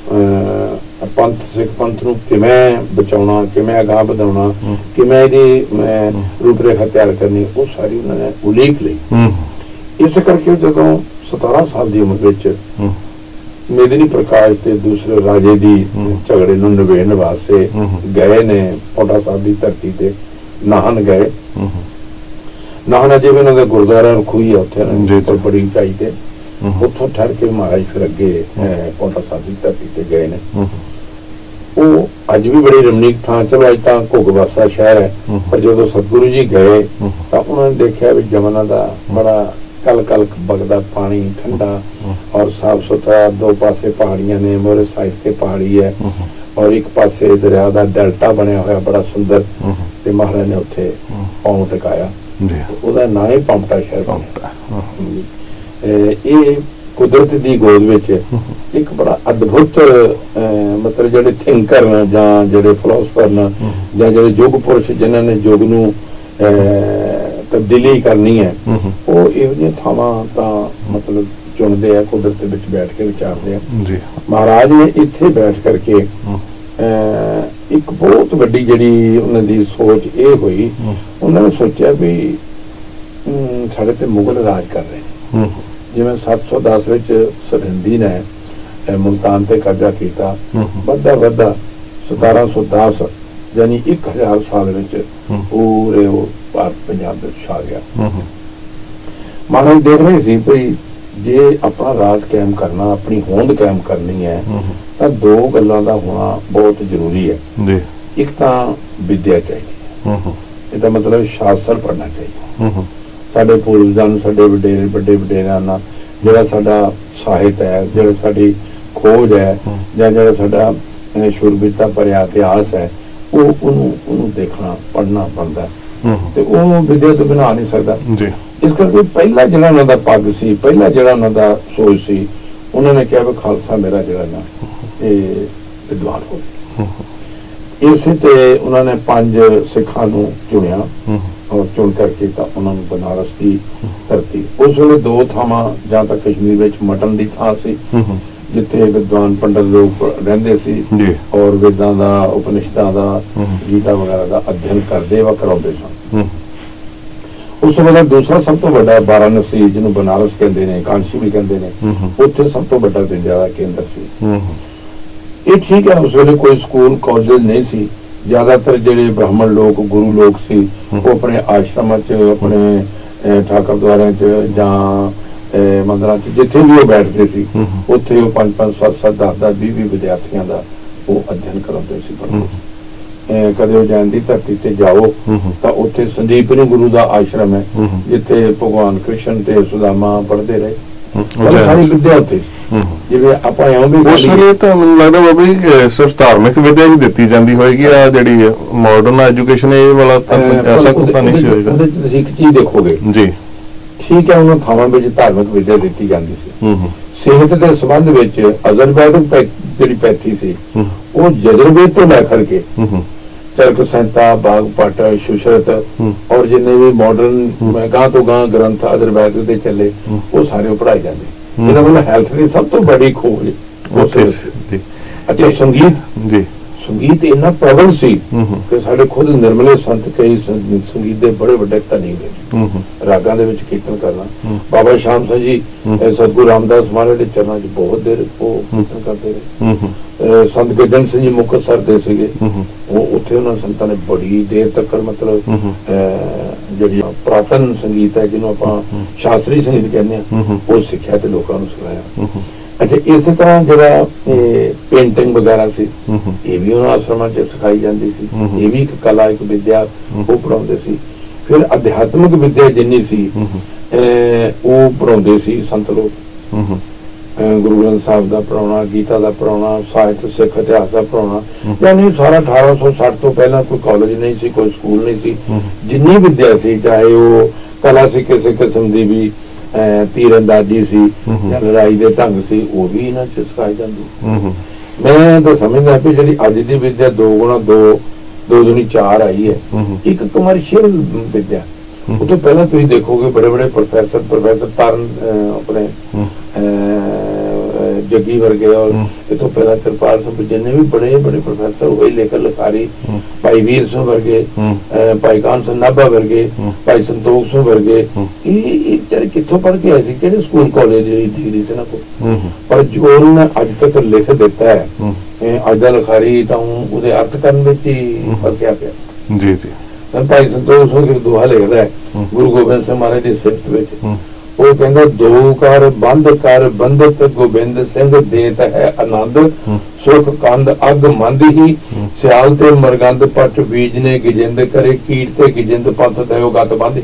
ਸਿੱਖ ਪੰਥ ਨੂੰ ਕਿਵੇਂ ਬਚਾਉਣਾ, ਕਿਵੇਂ ਅਗਾਂਹ ਵਧਾਉਣਾ, ਕਿਵੇਂ ਇਹਦੀ ਰੂਪਰੇਖਾ ਤਿਆਰ ਕਰਨੀ, ਉਹ ਸਾਰੀ ਉਹਨਾਂ ਨੇ ਉਲੀਕ ਲਈ। ਇਸ ਕਰਕੇ ਜਦੋਂ 17 ਸਾਲ ਦੀ ਉਮਰ ਵਿੱਚ ਮੇਦਨੀ ਪ੍ਰਕਾਸ਼ ਤੇ ਦੂਸਰੇ ਰਾਜੇ ਦੀ ਝਗੜੇ ਨੂੰ ਨਿਬੇੜਨ ਵਾਸਤੇ ਗਏ ਨੇ, ਪੌਂਟਾ ਸਾਹਿਬ ਦੀ ਧਰਤੀ ਤੇ ਨਾਹਨ ਗਏ। ਨਾਹਨ ਅਜੇ ਵੀ ਉਹਨਾਂ ਦਾ ਗੁਰਦੁਆਰਾ ਰਖੂਈ ਹੈ ਉੱਥੇ ਬੜੀ ਉਚਾਈ ਤੇ, ਉੱਥੋਂ ਠਹਿਰ ਕੇ ਮਹਾਰਾਜ ਫਿਰ ਅੱਗੇ ਪੌਂਟਾ ਸਾਹਿਬ ਦੀ ਧਰਤੀ ਤੇ ਗਏ ਨੇ। ਉਹ ਅੱਜ ਵੀ ਬੜੀ ਰਮਣੀਕ ਥਾਂ, ਚਲੋ ਅੱਜ ਤਾਂ ਘੁੱਗਵਾਸਾ ਸ਼ਹਿਰ ਹੈ, ਪਰ ਜਦੋਂ ਸਤਿਗੁਰੂ ਜੀ ਗਏ ਤਾਂ ਉਹਨਾਂ ਨੇ ਦੇਖਿਆ ਵੀ ਜਮਨਾ ਦਾ ਬੜਾ ਕਲ ਕਲ ਵਗਦਾ ਪਾਣੀ, ਠੰਡਾ ਔਰ ਸਾਫ ਸੁਥਰਾ, ਦੋ ਪਾਸੇ ਪਹਾੜੀਆਂ ਨੇ, ਮੋਰੇ ਸਾਈਡ ਤੇ ਪਹਾੜੀ ਹੈ ਔਰ ਇੱਕ ਪਾਸੇ ਦਰਿਆ ਦਾ ਡੈਲਟਾ ਬਣਿਆ ਹੋਇਆ ਬੜਾ ਸੁੰਦਰ, ਤੇ ਮਹਾਰਾਜ ਨੇ ਉੱਥੇ ਪਾਉਂ ਟਿਕਾਇਆ। ਉਹਦਾ ਨਾਂ ਹੀ ਪੌਂਟਾ ਸ਼ਹਿਰ ਬਣਿਆ। ਇਹ ਕੁਦਰਤ ਦੀ ਗੋਦ ਵਿੱਚ ਇੱਕ ਬੜਾ ਅਦਭੁਤ ਮਤਲਬ ਜਿਹੜੇ ਥਿੰਕਰ ਨੇ ਜਾਂ ਜਿਹੜੇ ਫਿਲਾਸਫਰ ਨੇ ਜਾਂ ਜਿਹੜੇ ਯੁੱਗ ਪੁਰਸ਼ ਜਿਨ੍ਹਾਂ ਨੇ ਯੁੱਗ ਨੂੰ ਤਬਦੀਲੀ ਕਰਨੀ ਹੈ, ਉਹ ਇਹੋ ਜਿਹੀਆਂ ਥਾਵਾਂ ਤਾਂ ਮਤਲਬ ਚੁਣਦੇ ਆ, ਕੁਦਰਤ ਦੇ ਵਿੱਚ ਬੈਠ ਕੇ ਵਿਚਾਰਦੇ ਆ। ਮਹਾਰਾਜ ਨੇ ਇੱਥੇ ਬੈਠ ਕਰਕੇ ਇੱਕ ਬਹੁਤ ਵੱਡੀ ਜਿਹੜੀ ਉਹਨਾਂ ਦੀ ਸੋਚ ਇਹ ਹੋਈ, ਉਹਨਾਂ ਨੇ ਸੋਚਿਆ ਵੀ ਸਾਡੇ ਤੇ ਮੁਗਲ ਰਾਜ ਕਰ ਰਹੇ ਨੇ। ਜਿਵੇਂ 710 ਵਿੱਚ ਸਰਹਿੰਦੀ ਨੇ ਮੁਲਤਾਨ ਤੇ ਕਬਜ਼ਾ ਕੀਤਾ, ਵੱਧਾ ਵੱਧਾ 1710 ਯਾਨੀ 1000 ਸਾਲ ਵਿੱਚ ਪੂਰੇ ਉਹ ਭਾਰਤ ਪੰਜਾਬ ਵਿੱਚ ਛਾ ਗਿਆ। ਮਹਾਰਾਜ ਦੇਖ ਰਹੇ ਸੀ ਵੀ ਜੇ ਆਪਣਾ ਰਾਜ ਕਾਇਮ ਕਰਨਾ, ਆਪਣੀ ਹੋਂਦ ਕਾਇਮ ਕਰਨੀ ਹੈ ਤਾਂ ਦੋ ਗੱਲਾਂ ਦਾ ਹੋਣਾ ਬਹੁਤ ਜ਼ਰੂਰੀ ਹੈ। ਇੱਕ ਤਾਂ ਵਿਦਿਆ ਚਾਹੀਦੀ, ਇਹਦਾ ਮਤਲਬ ਸ਼ਾਸਤਰ ਪੜ੍ਹਨਾ ਚਾਹੀਦਾ। ਸਾਡੇ ਪੂਰਵਜਾਂ ਨੂੰ, ਸਾਡੇ ਵੱਡੇ ਵਡੇਰਿਆਂ ਨਾਲ ਜਿਹੜਾ ਸਾਡਾ ਸਾਹਿਤ ਹੈ, ਜਿਹੜੀ ਸਾਡੀ ਖੋਜ ਹੈ ਜਾਂ ਜਿਹੜਾ ਸਾਡਾ ਸ਼ੂਰਬੀਰਤਾ ਭਰਿਆ ਇਤਿਹਾਸ ਹੈ, ਉਹਨੂੰ ਦੇਖਣਾ, ਪੜ੍ਹਨਾ ਬਣਦਾ, ਤੇ ਉਹ ਵਿਦਿਆ ਤੋਂ ਬਿਨਾਂ ਨਹੀਂ ਸਕਦਾ। ਇਸ ਕਰਕੇ ਪਹਿਲਾ ਜਿਹੜਾ ਉਹਨਾਂ ਦਾ ਪੱਗ ਸੀ, ਪਹਿਲਾ ਜਿਹੜਾ ਉਹਨਾਂ ਦਾ ਸੋਚ ਸੀ, ਉਹਨਾਂ ਨੇ ਕਿਹਾ ਵੀ ਖਾਲਸਾ ਮੇਰਾ ਜਿਹੜਾ ਨਾ ਇਹ ਵਿਦਵਾਨ ਹੋਵੇ। ਇਸੇ ਤੇ ਉਹਨਾਂ ਨੇ 5 ਸਿੱਖਾਂ ਨੂੰ ਚੁਣਿਆ ਔਰ ਚੁਣ ਕਰਕੇ ਤਾਂ ਉਹਨਾਂ ਨੂੰ ਬਨਾਰਸ ਦੀ ਧਰਤੀ, ਉਸ ਵੇਲੇ 2 ਥਾਵਾਂ, ਜਾਂ ਤਾਂ ਕਸ਼ਮੀਰ ਵਿੱਚ ਮਟਨ ਦੀ ਥਾਂ ਸੀ ਜਿੱਥੇ ਵਿਦਵਾਨ ਪੰਡਤ ਲੋਕ ਰਹਿੰਦੇ ਸੀ ਔਰ ਵੇਦਾਂ ਦਾ, ਉਪਨਿਸ਼ਦਾਂ ਦਾ, ਗੀਤਾ ਵਗੈਰਾ ਦਾ ਅਧਿਐਨ ਕਰਦੇ ਵਾ ਕਰਾਉਂਦੇ ਸਨ। ਉਸ ਵੇਲੇ ਦੂਸਰਾ ਸਭ ਤੋਂ ਵੱਡਾ ਵਾਰਾਣਸੀ, ਜਿਹਨੂੰ ਬਨਾਰਸ ਕਹਿੰਦੇ ਨੇ, ਕਾਂਸ਼ੀ ਵੀ ਕਹਿੰਦੇ ਨੇ, ਉੱਥੇ ਸਭ ਤੋਂ ਵੱਡਾ ਵਿਦਿਆ ਦਾ ਕੇਂਦਰ ਸੀ। ਇਹ ਠੀਕ ਹੈ, ਉਸ ਵੇਲੇ ਕੋਈ ਸਕੂਲ ਕਾਲਜ ਨਹੀਂ ਸੀ। ਜ਼ਿਆਦਾਤਰ ਜਿਹੜੇ ਬ੍ਰਾਹਮਣ ਲੋਕ, ਗੁਰੂ ਲੋਕ ਸੀ, ਉਹ ਆਪਣੇ ਆਸ਼ਰਮਾਂ 'ਚ, ਆਪਣੇ ਠਾਕਰ ਦੁਆਰਿਆਂ 'ਚ ਜਾਂ ਮੰਦਰਾਂ 'ਚ ਜਿੱਥੇ ਵੀ ਉਹ ਬੈਠਦੇ ਸੀ, ਉੱਥੇ ਉਹ 5-5, 7-7, 10-10, 20-20 ਵਿਦਿਆਰਥੀਆਂ ਦਾ ਉਹ ਅਧਿਐਨ ਕਰਾਉਂਦੇ ਸੀ। ਕਦੇ ਉਹ ਜੈਨ ਦੀ ਧਰਤੀ ਤੇ ਜਾਓ ਤਾਂ ਉੱਥੇ ਸੰਦੀਪਨੀ ਗੁਰੂ ਦਾ ਆਸ਼ਰਮ ਹੈ, ਜਿੱਥੇ ਭਗਵਾਨ ਕ੍ਰਿਸ਼ਨ ਤੇ ਸੁਦਾਮਾ ਪੜ੍ਹਦੇ ਰਹੇ। ਸਾਰੀ ਵਿਦਿਆ ਉੱਥੇ, ਜਿਵੇਂ ਆਪਾਂ ਇਉਂ ਵੀ ਉਸ ਵੇਲੇ ਤਾਂ ਮੈਨੂੰ ਲੱਗਦਾ ਬਾਬਾ ਜੀ ਸਿਰਫ ਧਾਰਮਿਕ ਵਿਦਿਆ ਹੀ ਦਿੱਤੀ ਜਾਂਦੀ ਹੋਏਗੀ, ਆ ਜਿਹੜੀ ਮਾਡਰਨ ਐਜੂਕੇਸ਼ਨ ਇਹ ਵਾਲਾ ਤਾਂ ਐਸਾ ਕੁਝ ਤਾਂ ਨਹੀਂ ਸੀ ਹੋਏਗਾ। ਉਹਦੇ 'ਚ ਤੁਸੀਂ ਇੱਕ ਚੀਜ਼ ਦੇਖੋਗੇ ਜੀ, ਠੀਕ ਹੈ, ਉਹਨਾਂ ਥਾਵਾਂ ਵਿੱਚ ਧਾਰਮਿਕ ਵਿਦਿਆ ਦਿੱਤੀ ਜਾਂਦੀ ਸੀ। ਸਿਹਤ ਦੇ ਸੰਬੰਧ ਵਿੱਚ ਅਜ਼ਰਬੈਜਨ ਜਿਹੜੀ ਪੈਥੀ ਸੀ, ਉਹ ਯਜੁਰਵੇਦ ਤੋਂ ਲੈ ਕਰਕੇ ਚਰਕ ਸੰਹਿਤਾ, ਬਾਗ ਭੱਟ, ਸੁਸ਼ਰਤ ਔਰ ਜਿੰਨੇ ਵੀ ਮਾਡਰਨ ਗਾਂ ਤੋਂ ਗਾਂ ਗ੍ਰੰਥ ਅਜ਼ਰਬੈਜਨ ਦੇ ਚੱਲੇ, ਉਹ ਸਾਰੇ ਉਹ ਪੜ੍ਹਾਏ ਜਾਂਦੇ। ਇਹਦਾ ਮਤਲਬ ਹੈਲਥ ਦੀ ਸਭ ਤੋਂ ਵੱਡੀ ਖੋਜ। ਅੱਛਾ, ਸੰਗੀਤ ਇੰਨਾ ਪ੍ਰਬਲ ਸੀ ਕਿ ਸਾਡੇ ਖੁਦ ਨਿਰਮਲੇ ਸੰਤ ਕਈ ਸੰਗੀਤ ਦੇ ਬੜੇ ਵੱਡੇ ਧਨੀ ਨੇ, ਰਾਗਾਂ ਦੇ ਵਿੱਚ ਕੀਰਤਨ ਕਰਨਾ। ਬਾਬਾ ਸ਼ਾਮ ਸਿੰਘ ਜੀ, ਸਤਿਗੁਰੂ ਰਾਮਦਾਸ ਮਹਾਰਾਜ ਦੇ ਚਰਨਾਂ 'ਚ ਬਹੁਤ ਦੇਰ ਉਹ ਕੀਰਤਨ ਕਰਦੇ ਰਹੇ। ਸੰਤ ਗੱਜਣ ਸਿੰਘ ਜੀ ਮੁਕਤਸਰ ਦੇ ਸੀਗੇ, ਉਹ ਉੱਥੇ ਉਹਨਾਂ ਸੰਤਾਂ ਨੇ ਬੜੀ ਦੇਰ ਤੱਕ ਮਤਲਬ ਜਿਹੜੀ ਪੁਰਾਤਨ ਸੰਗੀਤ ਹੈ, ਜਿਹਨੂੰ ਆਪਾਂ ਸ਼ਾਸਤਰੀ ਸੰਗੀਤ ਕਹਿੰਦੇ ਹਾਂ, ਉਹ ਸਿੱਖਿਆ ਤੇ ਲੋਕਾਂ ਨੂੰ ਸਿਖਾਇਆ। ਅੱਛਾ, ਇਸੇ ਤਰ੍ਹਾਂ ਜਿਹੜਾ ਪੇਂਟਿੰਗ ਵਗੈਰਾ ਸੀ, ਇਹ ਵੀ ਉਹਨਾਂ ਆਸ਼ਰਮਾਂ 'ਚ ਸਿਖਾਈ ਜਾਂਦੀ ਸੀ। ਇਹ ਵੀ ਇੱਕ ਕਲਾ, ਇੱਕ ਵਿਦਿਆ ਉਹ ਪੜ੍ਹਾਉਂਦੇ ਸੀ। ਫਿਰ ਅਧਿਆਤਮਿਕ ਵਿਦਿਆ ਜਿੰਨੀ ਸੀ ਉਹ ਪੜ੍ਹਾਉਂਦੇ ਸੀ ਸੰਤ ਲੋਕ। ਗੁਰੂ ਗ੍ਰੰਥ ਸਾਹਿਬ ਦਾ ਪੜ੍ਹਾਉਣਾ, ਗੀਤਾ ਦਾ ਪੜ੍ਹਾਉਣਾ, ਸਾਹਿਤ, ਸਿੱਖ ਇਤਿਹਾਸ ਦਾ ਪੜ੍ਹਾਉਣਾ, ਯਾਨੀ ਸਾਰਾ 1860 ਤੋਂ ਪਹਿਲਾਂ ਕੋਈ ਕਾਲਜ ਨਹੀਂ ਸੀ, ਕੋਈ ਸਕੂਲ ਨਹੀਂ ਸੀ। ਜਿੰਨੀ ਵਿਦਿਆ ਸੀ, ਚਾਹੇ ਉਹ ਕਲਾ ਸੀ ਕਿਸੇ ਕਿਸਮ ਦੀ ਵੀ, ਤੀਰ ਅੰਦਾਜ਼ੀ ਸੀ ਜਾਂ ਲੜਾਈ ਦੇ ਢੰਗ ਸੀ, ਉਹ ਵੀ ਇਹਨਾਂ 'ਚ ਸਿਖਾਈ ਜਾਂਦੀ। मैं तो समझदा भी ਜਿਹੜੀ ਅੱਜ ਦੀ ਵਿਦਿਆ 2 ਗੁਣਾ 2 दूनी 4 आई है, एक कमर्शियल विद्या। वो तो पहले तुम देखोगे बड़े बड़े प्रोफेसर तारन अपने जग्गी वर्गे और ये तो पहला कृपाल सिंह जिन्ने भी बड़े बड़े प्रोफेसर वही लेकर लिखारी, भाई वीर सिंह वर्गे, भाई कान सिंह नाभा वर्गे, भाई संतोख सिंह वर्गे, ये कितों पढ़ के ऐसी केड़े स्कूल कॉलेज डिग्री से ना को, पर जो उन्होंने अज तक लिख देता है अज का लिखारी तो उसके अर्थ करने में ही फंसिया पिया। जी जी। भाई संतोख सिंह एक दोहा लिखता है गुरु गोबिंद सिंह महाराज की सिफत विच, वो कहता दो कर बंद कर बंदत गोबिंद सिंह देत है आनंद, सुख कंद अग मंद ही सियाल ते मरगंद पट बीज ने गिजिंद करे कीट ते गिजिंद पंथ दयो गत बंद।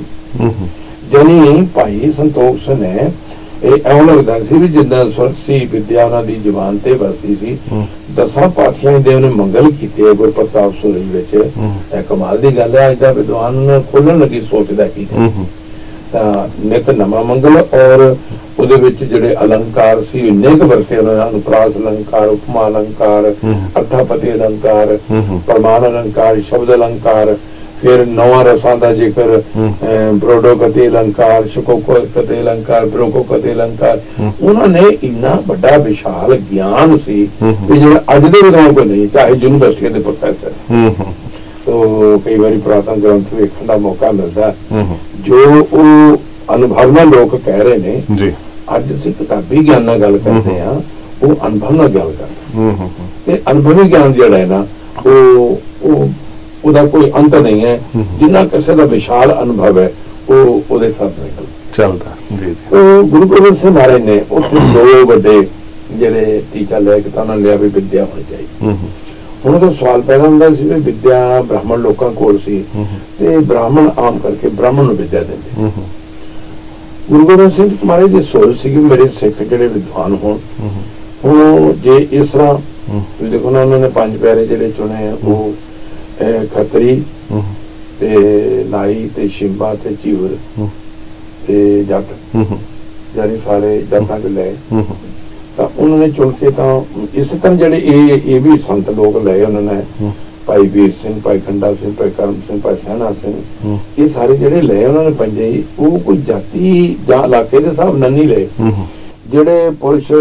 जनी भाई संतोख सिंह ने ਐਉਂ ਲੱਗਦਾ ਸੀ ਵੀ ਜਿੱਦਾਂ ਸੁਰਸੀ ਵਿਦਿਆ ਉਹਨਾਂ ਦੀ ਜ਼ੁਬਾਨ ਤੇ ਵਰਤੀ ਸੀ। 10 ਪਾਤਸ਼ਾਹਾਂ ਦੇ ਉਹਨੇ ਮੰਗਲ ਕੀਤੇ ਗੁਰ ਪ੍ਰਤਾਪ ਸੁਰੀ ਵਿੱਚ। ਇਹ ਕਮਾਲ ਦੀ ਗੱਲ ਹੈ, ਅੱਜ ਦਾ ਵਿਦਵਾਨ ਖੋਲਣ ਲੱਗੀ ਸੋਚਦਾ ਕੀ ਤਾਂ ਨਿਤ ਨਵਾਂ ਮੰਗਲ ਔਰ ਉਹਦੇ ਵਿੱਚ ਜਿਹੜੇ ਅਲੰਕਾਰ ਸੀ ਇੰਨੇ ਕੁ ਵਰਤੇ ਉਹਨਾਂ ਨੇ, ਅਨੁਪਰਾਸ ਅਲੰਕਾਰ, ਉਪਮਾ ਅਲੰਕਾਰ, ਅਰਥਾਪਤੀ ਅਲੰਕਾਰ, ਪ੍ਰਮਾਣ ਅਲੰਕਾਰ, ਸ਼ਬਦ ਅਲੰਕਾਰ, फिर 9 रसां का जिक्र, ब्रोडोकति अलंकार, शकोकति अलंकार, ब्रोकोकति अलंकार। उन्होंने इन्ना बड़ा विशाल ज्ञान सी कि जो अज दे विद्वान को नहीं, चाहे यूनिवर्सिटी के प्रोफेसर। तो कई बार पुरातन ग्रंथ देखने का मौका मिलता जो अनुभव नाल लोग कह रहे ने। अज असीं किताबी ज्ञान नाल गल करते हैं, वो अनुभव नाल गल करते हैं। अनुभवी ज्ञान जिहड़ा है ना वो ਉਹਦਾ ਕੋਈ ਅੰਤ ਨਹੀਂ ਹੈ, ਜਿੰਨਾ ਕਿਸੇ ਦਾ ਵਿਸ਼ਾਲ ਅਨੁਭਵ ਹੈ ਉਹ ਉਹਦੇ ਸਾਥ ਨਿਕਲ ਚੱਲਦਾ। ਜੀ ਉਹ ਗੁਰੂ ਗੋਬਿੰਦ ਸਿੰਘ ਮਹਾਰਾਜ ਨੇ ਉੱਥੇ 2 ਵੱਡੇ ਜਿਹੜੇ ਟੀਚਾ ਲੈ ਕੇ ਤਾਂ ਉਹਨਾਂ ਲਿਆ ਵੀ ਵਿਦਿਆ ਹੋਣੀ ਚਾਹੀਦੀ। ਹੁਣ ਉਹਦਾ ਸਵਾਲ ਪੈਦਾ ਹੁੰਦਾ ਸੀ ਵੀ ਵਿਦਿਆ ਬ੍ਰਾਹਮਣ ਲੋਕਾਂ ਕੋਲ ਸੀ ਤੇ ਬ੍ਰਾਹਮਣ ਆਮ ਕਰਕੇ ਬ੍ਰਾਹਮਣ ਨੂੰ ਵਿਦਿਆ ਦਿੰਦੇ। ਗੁਰੂ ਗੋਬਿੰਦ ਸਿੰਘ ਮਹਾਰਾਜ ਦੀ ਸੋਚ ਸੀ ਕਿ ਮੇਰੇ ਸਿੱਖ ਜਿਹੜੇ ਵਿਦਵਾਨ ਹੋਣ। ਹੁਣ ਜੇ ਇਸ ਤਰ੍ਹਾਂ ਤੁਸੀਂ ਦੇਖੋ ਨਾ, ਉਹਨਾਂ ਨੇ 5 ਪਿਆਰੇ ਜਿਹੜੇ ਚੁਣੇ ਉਹ खतरी ते नाई ते शिंबा ते चीवर ते जट, यानी सारे जटां च ले तां उन्होंने चुन के तां इस तरह जेडे ये भी संत लोग ले उन्होंने भाई वीर सिंह, भाई खंडा सिंह, भाई करम सिंह, भाई सहना सिंह, ये सारे जेडे ले उन्होंने पंजे वो कोई जाति जां इलाके दे हिसाब नाल नहीं ले। जेडे पुरुष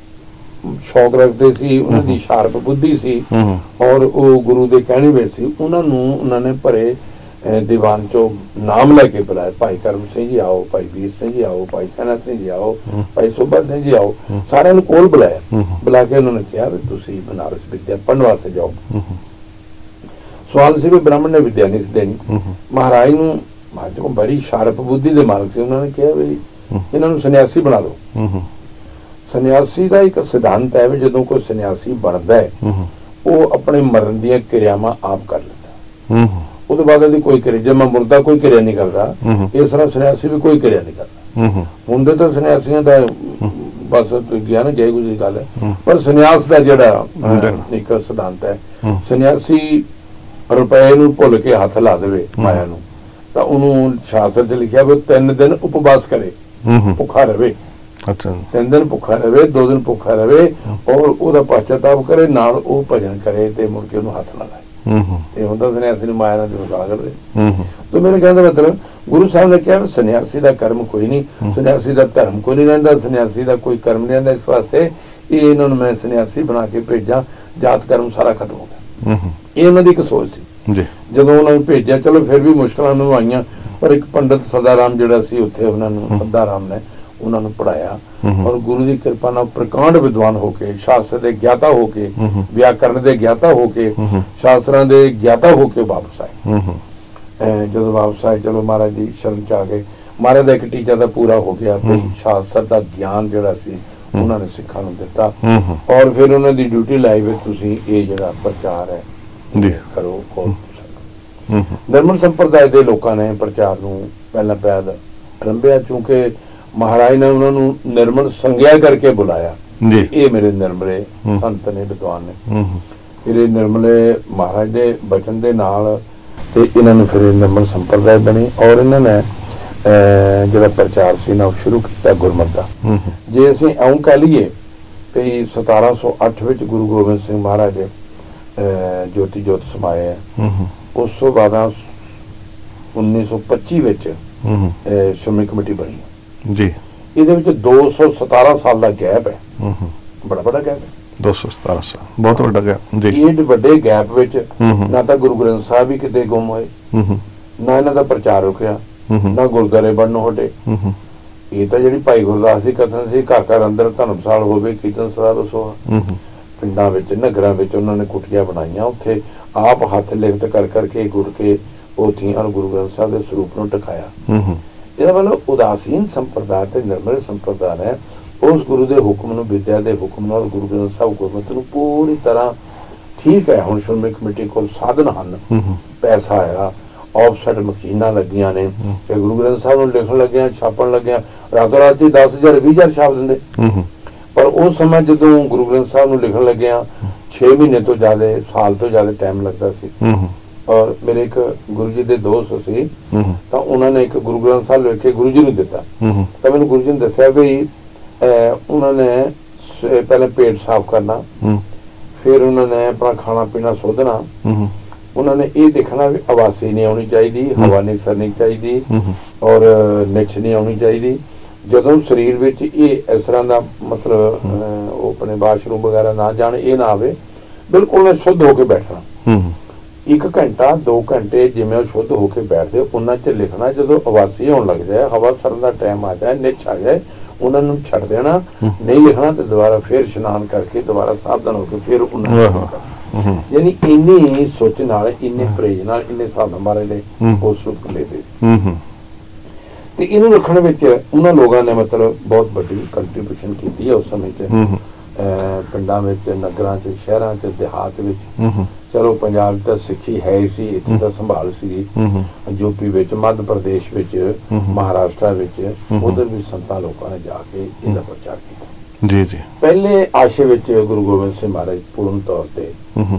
शौक रखते सी, उन्हां दी शार्प बुद्धि सी और वो गुरु दे कहने ਵਿੱਚ ਸੀ, ਉਹਨਾਂ ਨੇ ਭਰੇ ਦੀਵਾਨ ਚੋਂ ਨਾਮ ਲੈ ਕੇ ਬੁਲਾਏ, ਭਾਈ ਕਰਮ ਸਿੰਘ ਜੀ ਆਓ, ਭਾਈ ਵੀਰ ਸਿੰਘ ਜੀ ਆਓ, ਭਾਈ ਸੈਨਾ ਸਿੰਘ ਜੀ ਆਓ, ਭਾਈ ਸੁਭਾ ਸਿੰਘ ਜੀ ਆਓ, ਸਾਰਿਆਂ ਨੂੰ ਕੋਲ ਬੁਲਾਇਆ। ਬੁਲਾ ਕੇ ਉਹਨਾਂ ਨੇ ਕਿਹਾ ਵੀ ਤੁਸੀਂ ਬਨਾਰਸ ਵਿਦਿਆ ਪੜ੍ਹਨ ਵਾਸਤੇ ਜਾਓ। ਸਵਾਲ ਸੀ ਵੀ ਬ੍ਰਾਹਮਣ ਨੇ ਵਿਦਿਆ ਨਹੀਂ ਦੇਣੀ। ਮਹਾਰਾਜ ਨੂੰ ਮਹਾਰਾਜ ਕੋਲ ਬੜੀ ਸ਼ਾਰਪ ਬੁੱਧੀ ਦੇ ਮਾਲਕ ਸੀ, ਉਹਨਾਂ ਨੇ ਕਿਹਾ ਵੀ ਇਹਨਾਂ ਨੂੰ ਸੰਨਿਆਸੀ ਬਣਾ ਲਓ। सन्यासी का एक सिद्धांत है भी जो कोई सन्यासी बनता है वो अपने मरण दी क्रियावां आप कर लेता, उसके बाद कोई क्रिया जब मैं मुर्दा कोई क्रिया नहीं करता, इस तरह सन्यासी भी कोई क्रिया नहीं करता। हुंदे तो सन्यासियों का बस गया ना जय गुजरी गल है, पर सन्यास का जिहड़ा एक सिद्धांत है, सन्यासी रुपए नूं भुल के हथ ला देवे माया नूं तां उहनूं शास्त्र च लिखिया भी 3 दिन उपवास करे, भुखा रहे। 3 दिन भुखा रहे, 2 दिन भुखा रहे और उसका पश्चाताप करे, नाल वो भजन करे ते मुड़ के हथ ना लाए। हुंदा सन्यासी नूं माया नाल विश्वास करदे। तो मेरे कहने का मतलब गुरु साहब ने कहा सन्यासी का कर्म कोई नहीं, सन्यासी का धर्म कोई नहीं रहिंदा, सन्यासी का कोई कर्म नहीं रहिंदा। इस वास्ते ये इन्होंने मैं सन्यासी बना के भेजा, जात कर्म सारा खत्म हो गया। ये उन्होंने की एक सोच सी। जदों उन्होंने भेजा चलो फिर भी मुश्किलां नूं आईयां, पर एक पंडित सदाराम जिहड़ा सी उत्थे उन्हां नूं सदाराम ने उन्होंने पढ़ाया और गुरु की कृपा नाल प्रकांड विद्वान होके, शास्त्र के ज्ञाता होके, व्याकरण के ज्ञाता होके, शास्त्रां के ज्ञाता होके वापस आए। जदों वापस आए चलो महाराज की शरण च आ गए। महाराज का एक टीचा तो पूरा हो गया, शास्त्र का ज्ञान जिहड़ा सी उन्होंने सिखां नूं दिता और फिर उन्होंने दी ड्यूटी लाई भी तुसीं ये जिहड़ा प्रचार है करो। निर्मल संप्रदाय के लोगों ने प्रचार नूं पहला पैद आरंभिया, चूंकि महाराज ने उन्होंने निर्मल संज्ञा करके बुलाया, ये मेरे निर्मले संत ने विद्वान ने। फिर निर्मले महाराज के बचन के नाल ते इन्होंने फिर निर्मल संप्रदाय बनी और इन्होंने जो प्रचार से ना शुरू किया गुरमत का। जे असीं इउं कह लीए ਵੀ 1708 ਵਿੱਚ ਗੁਰੂ ਗੋਬਿੰਦ ਸਿੰਘ ਮਹਾਰਾਜ ਜੋਤੀ ਜੋਤ ਸਮਾਏ ਹੈ। ਉਸ ਤੋਂ ਬਾਅਦ 1925 ਵਿੱਚ ਸ਼੍ਰੋਮਣੀ ਕਮੇਟੀ ਬਣੀ ਜੀ। ਇਹਦੇ ਵਿੱਚ 217 ਸਾਲ ਦਾ ਗੈਪ ਹੈ, ਬੜਾ ਵੱਡਾ ਗੈਪ ਹੈ। 217 ਸਾਲ ਬਹੁਤ ਵੱਡਾ ਗੈਪ ਜੀ। ਇਹ ਵੱਡੇ ਗੈਪ ਵਿੱਚ ਨਾ ਤਾਂ ਗੁਰੂ ਗ੍ਰੰਥ ਸਾਹਿਬ ਹੀ ਕਿਤੇ ਗੁੰਮ ਹੋਏ, ਨਾ ਇਹਨਾਂ ਦਾ ਪ੍ਰਚਾਰ ਰੁਕਿਆ, ਨਾ ਗੁਰਦੁਆਰੇ ਬਣਨੋਂ ਹਟੇ। ਇਹ ਤਾਂ ਜਿਹੜੀ ਭਾਈ ਗੁਰਦਾਸ ਦੀ ਕਥਨ ਸੀ, ਘਰ ਘਰ ਅੰਦਰ ਧਰਮਸਾਲ ਹੋਵੇ ਕੀਰਤਨ ਸਦਾ ਰਸੋਆ। ਪਿੰਡਾਂ ਵਿੱਚ ਨਗਰਾਂ ਵਿੱਚ ਉਹਨਾਂ ਨੇ ਕੁਟੀਆਂ ਬਣਾਈਆਂ, ਉੱਥੇ ਆਪ ਹੱਥ ਲਿਖਤ ਕਰ ਕਰਕੇ ਗੁੜ ਕੇ ਪੋਥੀਆਂ ਨੂੰ ਗੁਰੂ ਗ੍ਰੰਥ ਸਾਹਿਬ ਦੇ ਸਰੂਪ ਨੂੰ ਟਿਕਾਇਆ। ਇਹਦਾ ਮਤਲਬ ਉਦਾਸੀਨ ਸੰਪਰਦਾਇ ਤੇ ਨਿਰਮਲ ਸੰਪਰਦਾਇ ਹੈ। ਉਸ ਗੁਰੂ ਦੇ ਹੁਕਮ ਨੂੰ, ਵਿਦਿਆ ਦੇ ਹੁਕਮ ਨਾਲ ਗੁਰੂ ਗ੍ਰੰਥ ਸਾਹਿਬ ਗੁਰਮਤਿ ਨੂੰ ਪੂਰੀ ਤਰ੍ਹਾਂ ਠੀਕ ਹੈ। ਹੁਣ ਸ਼੍ਰੋਮਣੀ ਕਮੇਟੀ ਕੋਲ ਸਾਧਨ ਹਨ, ਪੈਸਾ ਆਇਆ, ਆਫਸੈਟ ਮਸ਼ੀਨਾਂ ਲੱਗੀਆਂ ਨੇ, ਤੇ ਗੁਰੂ ਗ੍ਰੰਥ ਸਾਹਿਬ ਨੂੰ ਲਿਖਣ ਲੱਗਿਆ, ਛਾਪਣ ਲੱਗਿਆ, ਰਾਤੋਂ ਰਾਤ 10,000 20,000 ਛਾਪ ਦਿੰਦੇ। ਪਰ ਉਸ ਸਮੇਂ ਜਦੋਂ ਗੁਰੂ ਗ੍ਰੰਥ ਸਾਹਿਬ ਨੂੰ ਲਿਖਣ ਲੱਗਿਆ 6 ਮਹੀਨੇ ਤੋਂ ਜ਼ਿਆਦਾ, ਸਾਲ ਤੋਂ ਜ਼ਿਆਦਾ ਟਾਈਮ ਲੱਗਦਾ ਸੀ। ਔਰ ਮੇਰੇ ਇੱਕ ਗੁਰੂ ਜੀ ਦੇ ਦੋਸਤ ਸੀ, ਤਾਂ ਉਹਨਾਂ ਨੇ ਇੱਕ ਗੁਰੂ ਗ੍ਰੰਥ ਸਾਹਿਬ ਲਿਖ ਕੇ ਗੁਰੂ ਜੀ ਨੂੰ ਦਿੱਤਾ। ਤਾਂ ਮੈਨੂੰ ਗੁਰੂ ਜੀ ਨੇ ਦੱਸਿਆ ਵੀ ਉਹਨਾਂ ਨੇ ਪਹਿਲਾਂ ਪੇਟ ਸਾਫ਼ ਕਰਨਾ, ਫਿਰ ਉਹਨਾਂ ਨੇ ਆਪਣਾ ਖਾਣਾ ਪੀਣਾ ਸੋਧਣਾ, ਉਹਨਾਂ ਨੇ ਇਹ ਦੇਖਣਾ ਵੀ ਆਵਾਸੀ ਨਹੀਂ ਆਉਣੀ ਚਾਹੀਦੀ, ਹਵਾ ਨਹੀਂ ਸਰਨੀ ਚਾਹੀਦੀ, ਔਰ ਨਿਛ ਨਹੀਂ ਆਉਣੀ ਚਾਹੀਦੀ। ਜਦੋਂ ਸਰੀਰ ਵਿੱਚ ਇਹ ਇਸ ਤਰ੍ਹਾਂ ਦਾ ਮਤਲਬ ਉਹ ਆਪਣੇ ਵਾਸ਼ਰੂਮ ਵਗੈਰਾ ਨਾ ਜਾਣ, ਇਹ ਨਾ ਆਵੇ, ਬਿਲਕੁਲ ਨੇ ਸ਼ੁੱਧ ਹੋ ਕੇ ਬੈਠਣਾ। 1 ਘੰਟਾ 2 ਘੰਟੇ ਜਿਵੇਂ ਉਹ ਸ਼ੁੱਧ ਹੋ ਕੇ ਬੈਠਦੇ ਉਹਨਾਂ 'ਚ ਲਿਖਣਾ। ਜਦੋਂ ਆਵਾਸੀ ਆਉਣ ਲੱਗ ਜਾਏ, ਹਵਾ ਸਰਨ ਦਾ ਟਾਈਮ ਆ ਜਾਏ, ਨਿਛ ਆ ਜਾਏ, ਉਹਨਾਂ ਨੂੰ ਛੱਡ ਦੇਣਾ, ਨਹੀਂ ਲਿਖਣਾ, ਤੇ ਦੁਬਾਰਾ ਫਿਰ ਇਸ਼ਨਾਨ ਕਰਕੇ ਦੁਬਾਰਾ ਸਾਵਧਾਨ ਹੋ ਕੇ ਫਿਰ ਉਹਨਾਂ ਨੂੰ ਕਰਨਾ। ਯਾਨੀ ਇੰਨੀ ਸੋਚ ਨਾਲ, ਇੰਨੇ ਪਰਹੇਜ਼ ਨਾਲ, ਇੰਨੇ ਸਾਧਨ ਮਾਰੇ ਨੇ ਉਸ ਰੂਪ ਲੈਦੇ। ਤੇ ਇਹਨੂੰ ਰੱਖਣ ਵਿੱਚ ਉਹਨਾਂ ਲੋਕਾਂ ਨੇ ਮਤਲਬ ਬਹੁਤ ਵੱਡੀ ਕੰਟਰੀਬਿਊਸ਼ਨ ਕੀਤੀ ਹੈ ਉਸ ਸਮੇਂ 'ਚ, ਪਿੰਡਾਂ ਵਿੱਚ, ਨਗਰਾਂ 'ਚ, ਸ਼ਹਿਰਾਂ 'ਚ, ਦਿਹਾਤ ਵਿੱਚ। ਚਲੋ ਪੰਜਾਬ ਤਾਂ ਸਿੱਖੀ ਹੈ ਹੀ ਸੀ, ਇੱਥੇ ਤਾਂ ਸੰਭਾਲ ਸੀ, ਯੂਪੀ ਵਿੱਚ, ਮੱਧ ਪ੍ਰਦੇਸ਼ ਵਿੱਚ, ਮਹਾਰਾਸ਼ਟਰ ਵਿੱਚ, ਉਧਰ ਵੀ ਸੰਤਾਂ ਲੋਕਾਂ ਨੇ ਜਾ ਕੇ ਇਹਦਾ ਪ੍ਰਚਾਰ ਕੀਤਾ ਜੀ ਜੀ। ਪਹਿਲੇ ਆਸ਼ੇ ਵਿੱਚ ਗੁਰੂ ਗੋਬਿੰਦ ਸਿੰਘ ਮਹਾਰਾਜ ਪੂਰਨ ਤੌਰ ਤੇ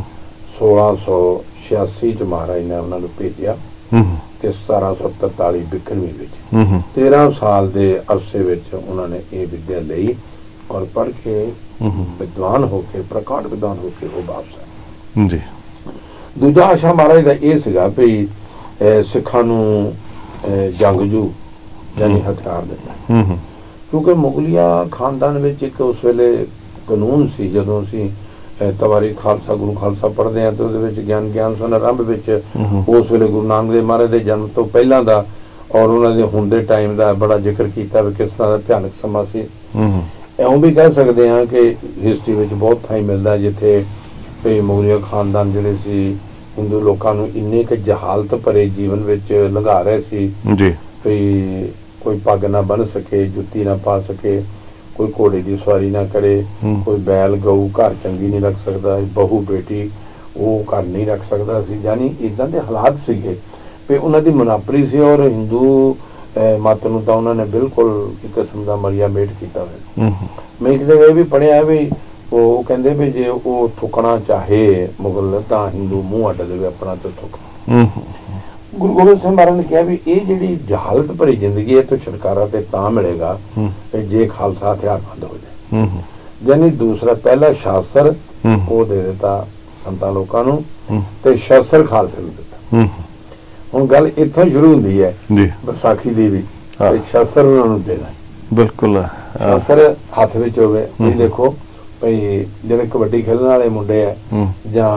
1686 ਚ ਮਹਾਰਾਜ ਨੇ ਉਹਨਾਂ ਨੂੰ ਭੇਜਿਆ ਤੇ 1743 ਬਿਕਰਮੀ ਵਿੱਚ 13 ਸਾਲ ਦੇ ਅਰਸੇ ਵਿੱਚ ਉਹਨਾਂ ਨੇ ਇਹ ਵਿਦਿਆ ਲਈ ਔਰ ਪੜ੍ਹ ਕੇ ਵਿਦਵਾਨ ਹੋ ਕੇ, ਪ੍ਰਕਾਟ ਵਿਦਵਾਨ ਹੋ ਕੇ ਉਹ ਵਾਪਸ ਆਏ ਜੀ। ਦੂਜਾ ਆਸ਼ਾ ਮਹਾਰਾਜ ਦਾ ਇਹ ਸੀਗਾ ਵੀ ਸਿੱਖਾਂ ਨੂੰ ਜੰਗਜੂ ਯਾਨੀ ਹਥਿਆਰ ਦੇਣਾ, ਕਿਉਂਕਿ ਮੁਗਲਿਆ ਖਾਨਦਾਨ ਵਿੱਚ ਇੱਕ ਉਸ ਵੇਲੇ ਕਾਨੂੰਨ ਸੀ, ਜਦੋਂ ਅਸੀਂ ਤਵਾਰੀ ਖਾਲਸਾ ਗੁਰੂ ਖਾਲਸਾ ਪੜ੍ਹਦੇ ਹਾਂ ਤੇ ਉਹਦੇ ਵਿੱਚ ਗਿਆਨ ਸੁਨ ਆਰੰਭ ਵਿੱਚ ਉਸ ਵੇਲੇ ਗੁਰੂ ਨਾਨਕ ਦੇਵ ਮਹਾਰਾਜ ਦੇ ਜਨਮ ਤੋਂ ਪਹਿਲਾਂ ਦਾ ਔਰ ਉਹਨਾਂ ਦੇ ਹੁਣ ਦੇ ਟਾਈਮ ਦਾ ਬੜਾ ਜ਼ਿਕਰ ਕੀਤਾ ਵੀ ਕਿਸ ਤਰ੍ਹਾਂ ਦਾ ਭਿਆਨਕ ਸਮਾਂ ਸੀ। ਇਉਂ ਵੀ ਕਹਿ ਸਕਦੇ ਹਾਂ ਕਿ ਹਿਸਟਰੀ ਵਿੱਚ ਬਹੁਤ ਥਾਈਂ ਮਿਲਦਾ ਜਿੱਥੇ ਵੀ ਮੁਗਲਿਆ ਖਾਨਦਾਨ ਜਿਹੜੇ ਸੀ ਹਿੰਦੂ ਲੋਕਾਂ ਨੂੰ ਇੰਨੇ ਕੁ ਜਹਾਲਤ ਭਰੇ ਜੀਵਨ ਵਿੱਚ ਲੰਘਾ ਰਹੇ ਸੀ ਜੀ, ਵੀ ਕੋਈ ਪੱਗ ਨਾ ਬੰਨ੍ਹ ਸਕੇ, ਜੁੱਤੀ ਨਾ ਪਾ ਸਕੇ, ਕੋਈ ਘੋੜੇ ਦੀ ਸਵਾਰੀ ਨਾ ਕਰੇ, ਕੋਈ ਬੈਲ ਗਊ ਘਰ ਚੰਗੀ ਨਹੀਂ ਰੱਖ ਸਕਦਾ, ਬਹੂ ਬੇਟੀ ਉਹ ਘਰ ਨਹੀਂ ਰੱਖ ਸਕਦਾ ਸੀ। ਯਾਨੀ ਇੱਦਾਂ ਦੇ ਹਾਲਾਤ ਸੀਗੇ ਵੀ ਉਹਨਾਂ ਦੀ ਮੁਨਾਫਰੀ ਸੀ ਔਰ ਹਿੰਦੂ ਮਤ ਨੂੰ ਤਾਂ ਉਹਨਾਂ ਨੇ ਬਿਲਕੁਲ ਇੱਕ ਕਿਸਮ ਦਾ ਮਰਿਆ ਮੇਟ ਕੀਤਾ ਹੋਇਆ। ਮੈਂ ਇੱਕ ਜਗ੍ਹਾ ਇਹ ਵੀ ਪੜ੍ਹਿਆ ਵੀ ਉਹ ਕਹਿੰਦੇ ਵੀ ਜੇ ਉਹ ਥੁੱਕਣਾ ਚਾਹੇ ਮੁਗਲ ਤਾਂ ਹਿੰਦੂ ਮੂੰਹ ਅੱਡ ਦੇਵੇ ਆਪਣਾ ਤੇ ਥੁੱਕ। ਗੁਰੂ ਗੋਬਿੰਦ ਸਿੰਘ ਮਹਾਰਾਜ ਨੇ ਕਿਹਾ ਵੀ ਇਹ ਜਿਹੜੀ ਜਹਾਲਤ ਭਰੀ ਜ਼ਿੰਦਗੀ ਹੈ ਤੋਂ ਛੁਟਕਾਰਾ ਤੇ ਤਾਂ ਮਿਲੇਗਾ ਜੇ ਖਾਲਸਾ ਹਥਿਆਰਬੰਦ ਹੋ ਜਾਏ। ਯਾਨੀ ਦੂਸਰਾ ਪਹਿਲਾ ਸ਼ਾਸਤਰ ਉਹ ਦੇ ਦਿੱਤਾ ਸੰਤਾਂ ਲੋਕਾਂ ਨੂੰ ਤੇ ਸ਼ਸਤਰ ਖਾਲਸੇ ਨੂੰ ਦਿੱਤਾ। ਹੁਣ ਗੱਲ ਇੱਥੋਂ ਸ਼ੁਰੂ ਹੁੰਦੀ ਹੈ ਵਿਸਾਖੀ ਦੀ ਵੀ, ਸ਼ਸਤਰ ਉਹਨਾਂ ਨੂੰ ਦੇਣਾ ਬਿਲਕੁਲ ਸ਼ਸਤਰ ਹੱਥ ਵਿੱਚ ਹੋਵੇ। ਤੁਸੀਂ ਦੇਖੋ ਭਈ ਜਿਹੜੇ ਕਬੱਡੀ ਖੇਲਣ ਵਾਲੇ ਮੁੰਡੇ ਆ ਜਾਂ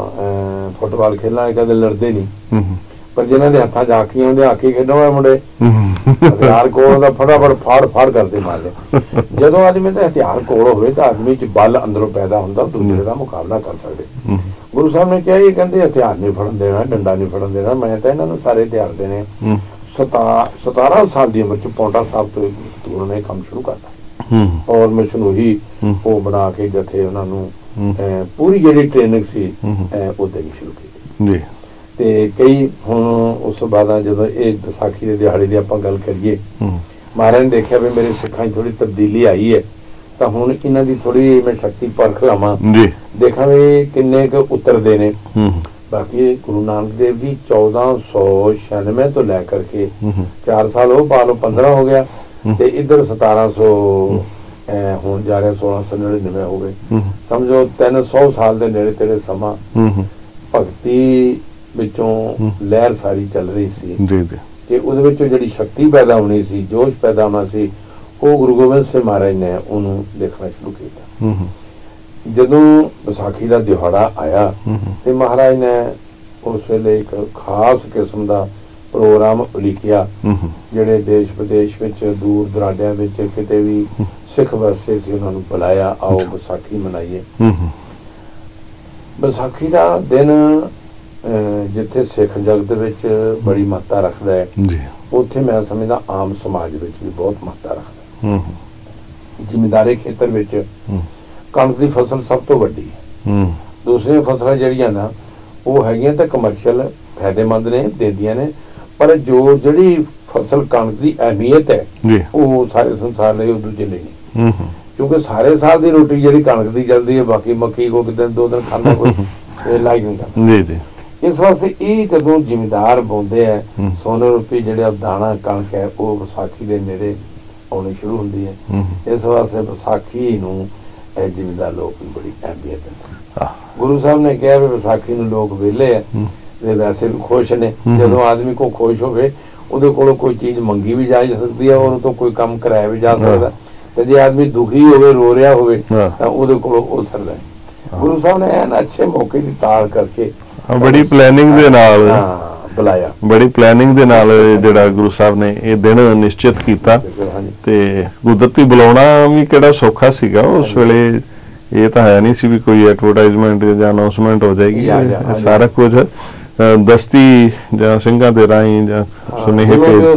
ਫੁੱਟਬਾਲ ਖੇਲਣ ਵਾਲੇ ਕਦੇ ਲੜਦੇ ਨਹੀਂ, ਪਰ ਜਿਨ੍ਹਾਂ ਦੇ ਹੱਥਾਂ 'ਚ ਹਾਕੀ ਆਉਂਦੇ ਹਾਕੀ ਖੇਡਣ ਵਾਲੇ ਮੁੰਡੇ ਹਥਿਆਰ ਕੋਲ ਦਾ ਫਟਾਫਟ ਫਾੜ ਕਰਦੇ ਮਾਰਦੇ। ਜਦੋਂ ਆਦਮੀ ਦਾ ਹਥਿਆਰ ਕੋਲ ਹੋਵੇ ਤਾਂ ਆਦਮੀ 'ਚ ਬਲ ਅੰਦਰੋਂ ਪੈਦਾ ਹੁੰਦਾ, ਦੂਜੇ ਦਾ ਮੁਕਾਬਲਾ ਕਰ ਸਕਦੇ। ਗੁਰੂ ਸਾਹਿਬ ਨੇ ਕਿਹਾ ਇਹ ਕਹਿੰਦੇ ਹਥਿਆਰ ਨਹੀਂ ਫੜਨ ਦੇਣਾ, ਡੰਡਾ ਨਹੀਂ ਫੜਨ ਦੇਣਾ, ਮੈਂ ਤਾਂ ਇਹਨਾਂ ਨੂੰ ਸਾਰੇ ਹਥਿਆਰ ਦੇਣੇ। 17 ਸਾਲ ਦੀ ਉਮਰ 'ਚ ਪੌਂਟਾ ਸਾਹਿਬ ਤੋਂ ਉਹਨਾਂ ਨੇ ਕੰਮ ਸ਼ੁਰੂ ਕਰਤਾ ਔਰ ਮਿਸ਼ਨ ਉਹੀ ਉਹ ਬਣਾ ਕੇ ਜਥੇ ਉਹਨਾਂ ਨੂੰ ਪੂਰੀ ਜਿਹੜੀ ਟ੍ਰੇਨਿੰਗ ਸੀ ਉਹ ਦੇਣੀ ਸ਼ੁਰੂ ਕੀਤੀ। ਤੇ ਕਈ ਹੁਣ ਉਸ ਤੋਂ ਬਾਅਦ ਜਦੋਂ ਇਹ ਵਿਸਾਖੀ ਦੇ ਦਿਹਾੜੇ ਦੀ ਆਪਾਂ ਗੱਲ ਕਰੀਏ, ਮਹਾਰਾਜ ਨੇ ਦੇਖਿਆ ਵੀ ਮੇਰੇ ਸਿੱਖਾਂ 'ਚ ਥੋੜੀ ਤਬਦੀਲੀ ਆਈ ਹੈ ਤਾਂ ਹੁਣ ਇਹਨਾਂ ਦੀ ਥੋੜੀ ਮੈਂ ਸ਼ਕਤੀ ਪਰਖ ਲਾਵਾਂ, ਦੇਖਾਂ ਵੀ ਕਿੰਨੇ ਕੁ ਉਤਰਦੇ ਨੇ। ਬਾਕੀ ਗੁਰੂ ਨਾਨਕ ਦੇਵ ਜੀ 1496 ਤੋਂ ਲੈ ਕਰਕੇ 4 ਸਾਲ ਉਹ ਪਾ ਲਓ 15 ਹੋ ਗਿਆ ਤੇ ਇੱਧਰ ਹੁਣ ਜਾ ਰਿਹਾ 1699 ਹੋ ਗਏ, ਸਮਝੋ 300 ਸਾਲ ਦੇ ਨੇੜੇ ਤੇੜੇ ਸਮਾਂ ਭਗਤੀ ਵਿੱਚੋਂ ਲਹਿਰ ਸਾਰੀ ਚੱਲ ਰਹੀ ਸੀ ਕਿ ਉਹਦੇ ਵਿੱਚੋਂ ਜਿਹੜੀ ਸ਼ਕਤੀ ਪੈਦਾ ਹੋਣੀ ਸੀ, ਜੋਸ਼ ਪੈਦਾ ਹੋਣਾ ਸੀ, ਉਹ ਗੁਰੂ ਗੋਬਿੰਦ ਸਿੰਘ ਮਹਾਰਾਜ ਨੇ ਉਹਨੂੰ ਦੇਖਣਾ ਸ਼ੁਰੂ ਕੀਤਾ। ਜਦੋਂ ਵਿਸਾਖੀ ਦਾ ਦਿਹਾੜਾ ਆਇਆ ਤੇ ਮਹਾਰਾਜ ਨੇ ਉਸ ਵੇਲੇ ਇੱਕ ਖਾਸ ਕਿਸਮ ਦਾ ਪ੍ਰੋਗਰਾਮ ਉਲੀਕਿਆ। ਜਿਹੜੇ ਦੇਸ਼ ਵਿਦੇਸ਼ ਵਿੱਚ ਦੂਰ ਦਰਾਡਿਆਂ ਵਿੱਚ ਕਿਤੇ ਵੀ ਸਿੱਖ ਵਸਦੇ ਸੀ ਉਹਨਾਂ ਨੂੰ ਬੁਲਾਇਆ, ਆਓ ਵਿਸਾਖੀ ਮਨਾਈਏ। ਵਿਸਾਖੀ ਦਾ ਦਿਨ ਜਿੱਥੇ ਸਿੱਖ ਜਗਤ ਵਿੱਚ ਬੜੀ ਮਹੱਤਤਾ ਰੱਖਦਾ ਹੈ, ਉੱਥੇ ਮੈਂ ਸਮਝਦਾ ਆਮ ਸਮਾਜ ਵਿੱਚ ਵੀ ਬਹੁਤ ਮਹੱਤਤਾ ਰੱਖਦਾ। ਜ਼ਿਮੀਂਦਾਰੀ ਖੇਤਰ ਵਿੱਚ ਕਣਕ ਦੀ ਫਸਲ ਸਭ ਤੋਂ ਵੱਡੀ ਹੈ। ਦੂਸਰੀਆਂ ਫਸਲਾਂ ਜਿਹੜੀਆਂ ਨਾ ਉਹ ਹੈਗੀਆਂ ਤਾਂ ਕਮਰਸ਼ੀਅਲ ਫਾਇਦੇਮੰਦ ਨੇ, ਦਿੰਦੀਆਂ ਨੇ, ਪਰ ਜਿਹੜੀ ਫਸਲ ਕਣਕ ਦੀ ਅਹਿਮੀਅਤ ਹੈ ਉਹ ਸਾਰੇ ਸੰਸਾਰ ਲਈ, ਉਹ ਦੂਜੇ ਲਈ ਨਹੀਂ। ਕਿਉਂਕਿ ਸਾਰੇ ਸਾਲ ਦੀ ਰੋਟੀ ਜਿਹੜੀ ਕਣਕ ਦੀ ਚੱਲਦੀ ਹੈ, ਬਾਕੀ ਮੱਕੀ ਕੋ ਕਿਤੇ 2 ਦਿਨ ਖਾਂਦਾ ਕੋਈ ਲਾਈਕ ਨਹੀਂ ਕਰਦਾ। ਇਸ ਵਾਸਤੇ ਇਹ ਜਦੋਂ ਜ਼ਿਮੀਂਦਾਰ ਬੋਂਦੇ ਹੈ ਸੋਨੇ ਰੁਪਏ ਜਿਹੜੇ ਦਾਣਾ ਕਣਕ ਹੈ ਉਹ ਵਿਸਾਖੀ ਦੇ ਨੇੜੇ ਆਉਣੀ ਸ਼ੁਰੂ ਹੁੰਦੀ ਹੈ। ਇਸ ਵਾਸਤੇ ਵਿਸਾਖੀ ਨੂੰ ਜ਼ਿਮੀਂਦਾਰ ਲੋਕ ਬੜੀ ਅਹਿਮੀਅਤ ਦਿੰਦੇ। ਗੁਰੂ ਸਾਹਿਬ ਨੇ ਕਿਹਾ ਵੀ ਵਿਸਾਖੀ ਨੂੰ ਲੋਕ ਵਿਹਲੇ ਹੈ ਤੇ ਵੈਸੇ ਵੀ ਖੁਸ਼ ਨੇ। ਜਦੋਂ ਆਦਮੀ ਕੋ ਖੁਸ਼ ਹੋਵੇ ਉਹਦੇ ਕੋਲੋਂ ਕੋਈ ਚੀਜ਼ ਮੰਗੀ ਵੀ ਜਾ ਸਕਦੀ ਹੈ, ਉਹਨੂੰ ਤੋਂ ਕੋਈ ਕੰਮ ਕਰਾਇਆ ਵੀ ਜਾ ਸਕਦਾ, ਤੇ ਜੇ ਆਦਮੀ ਦੁਖੀ ਹੋਵੇ, ਰੋ ਰਿਹਾ ਹੋਵੇ ਤਾਂ ਉਹਦੇ ਕੋਲੋਂ ਉਹ ਸਰਦਾ। ਗੁਰੂ ਸਾਹਿਬ ਨੇ ਐਨ ਅੱਛੇ ਮੌਕੇ ਦੀ ਤਾਲ ਕਰਕੇ ਬੜੀ ਪਲੈਨਿੰਗ ਦੇ ਨਾਲ ਬੁਲਾਇਆ, ਬੜੀ ਪਲੈਨਿੰਗ ਦੇ ਨਾਲ ਜਿਹੜਾ ਗੁਰੂ ਸਾਹਿਬ ਨੇ ਇਹ ਦਿਨ ਨਿਸ਼ਚਿਤ ਕੀਤਾ। ਤੇ ਕੁਦਰਤੀ ਬੁਲਾਉਣਾ ਵੀ ਕਿਹੜਾ ਸੌਖਾ ਸੀਗਾ ਉਸ ਵੇਲੇ। ਇਹ ਤਾਂ ਹੈ ਨਹੀਂ ਸੀ ਵੀ ਕੋਈ ਐਡਵਰਟਾਈਜ਼ਮੈਂਟ ਜਾਂ ਅਨਾਉਂਸਮੈਂਟ ਹੋ ਜਾਏਗੀ। ਸਾਰਾ ਕੁਝ ਦਸਤੀ ਜਾਂ ਸਿੰਘਾਂ ਦੇ ਰਾਹੀਂ ਜਾਂ ਸੁਨੇਹੇ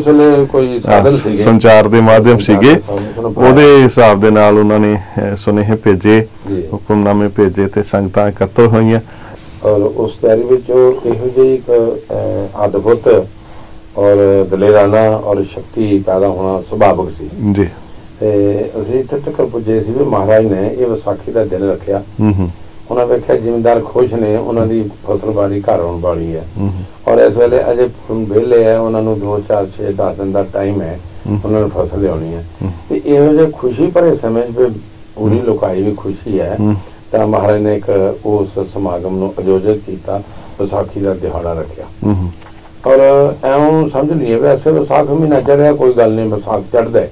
ਸੰਚਾਰ ਦੇ ਮਾਧਿਅਮ ਸੀਗੇ, ਉਹਦੇ ਹਿਸਾਬ ਦੇ ਨਾਲ ਉਹਨਾਂ ਨੇ ਸੁਨੇਹੇ ਭੇਜੇ, ਹੁਕਮਨਾਮੇ ਭੇਜੇ ਤੇ ਸੰਗਤਾਂ ਇਕੱਤਰ ਹੋਈਆਂ। ਔਰ ਉਸ ਤਿਆਰੀ ਵਿੱਚ ਇਹੋ ਜਿਹੀ ਇੱਕ ਅਦਭੁਤ ਔਰ ਦਲੇਰਾਨਾ ਔਰ ਸ਼ਕਤੀ ਪੈਦਾ ਹੋਣਾ ਸੁਭਾਵਿਕ ਸੀ ਜੀ। ਤੇ ਅਸੀਂ ਇੱਥੇ ਤੱਕ ਪੁੱਜੇ ਸੀ ਵੀ ਮਹਾਰਾਜ ਨੇ ਇਹ ਵਿਸਾਖੀ ਦਾ ਦਿਨ ਰੱਖਿਆ। ਉਹਨਾਂ ਵੇਖਿਆ ਜ਼ਿਮੀਂਦਾਰ ਖੁਸ਼ ਨੇ, ਉਹਨਾਂ ਦੀ ਫਸਲਬਾੜੀ ਘਰ ਆਉਣ ਵਾਲੀ ਹੈ, ਔਰ ਇਸ ਵੇਲੇ ਅਜੇ ਵਿਹਲੇ ਹੈ, ਉਹਨਾਂ ਨੂੰ 2 4 6 10 ਦਿਨ ਦਾ ਟਾਈਮ ਹੈ, ਉਹਨਾਂ ਨੂੰ ਫਸਲ ਲਿਆਉਣੀ ਹੈ। ਤੇ ਇਹੋ ਜਿਹੇ ਖੁਸ਼ੀ ਭਰੇ ਸਮੇਂ ਚ ਪੂਰੀ ਲੋਕਾਈ ਵੀ ਖੁਸ਼ੀ ਹੈ ਤਾਂ ਮਹਾਰਾਜ ਨੇ ਇੱਕ ਉਸ ਸਮਾਗਮ ਨੂੰ ਆਯੋਜਿਤ ਕੀਤਾ, ਵਿਸਾਖੀ ਦਾ ਦਿਹਾੜਾ ਰੱਖਿਆ। ਔਰ ਐਉਂ ਸਮਝ ਲਈਏ ਵੈਸੇ ਵਿਸਾਖ ਮਹੀਨਾ ਚੜ੍ਹਿਆ ਕੋਈ ਗੱਲ ਨਹੀਂ, ਵਿਸਾਖ ਚੜ੍ਹਦਾ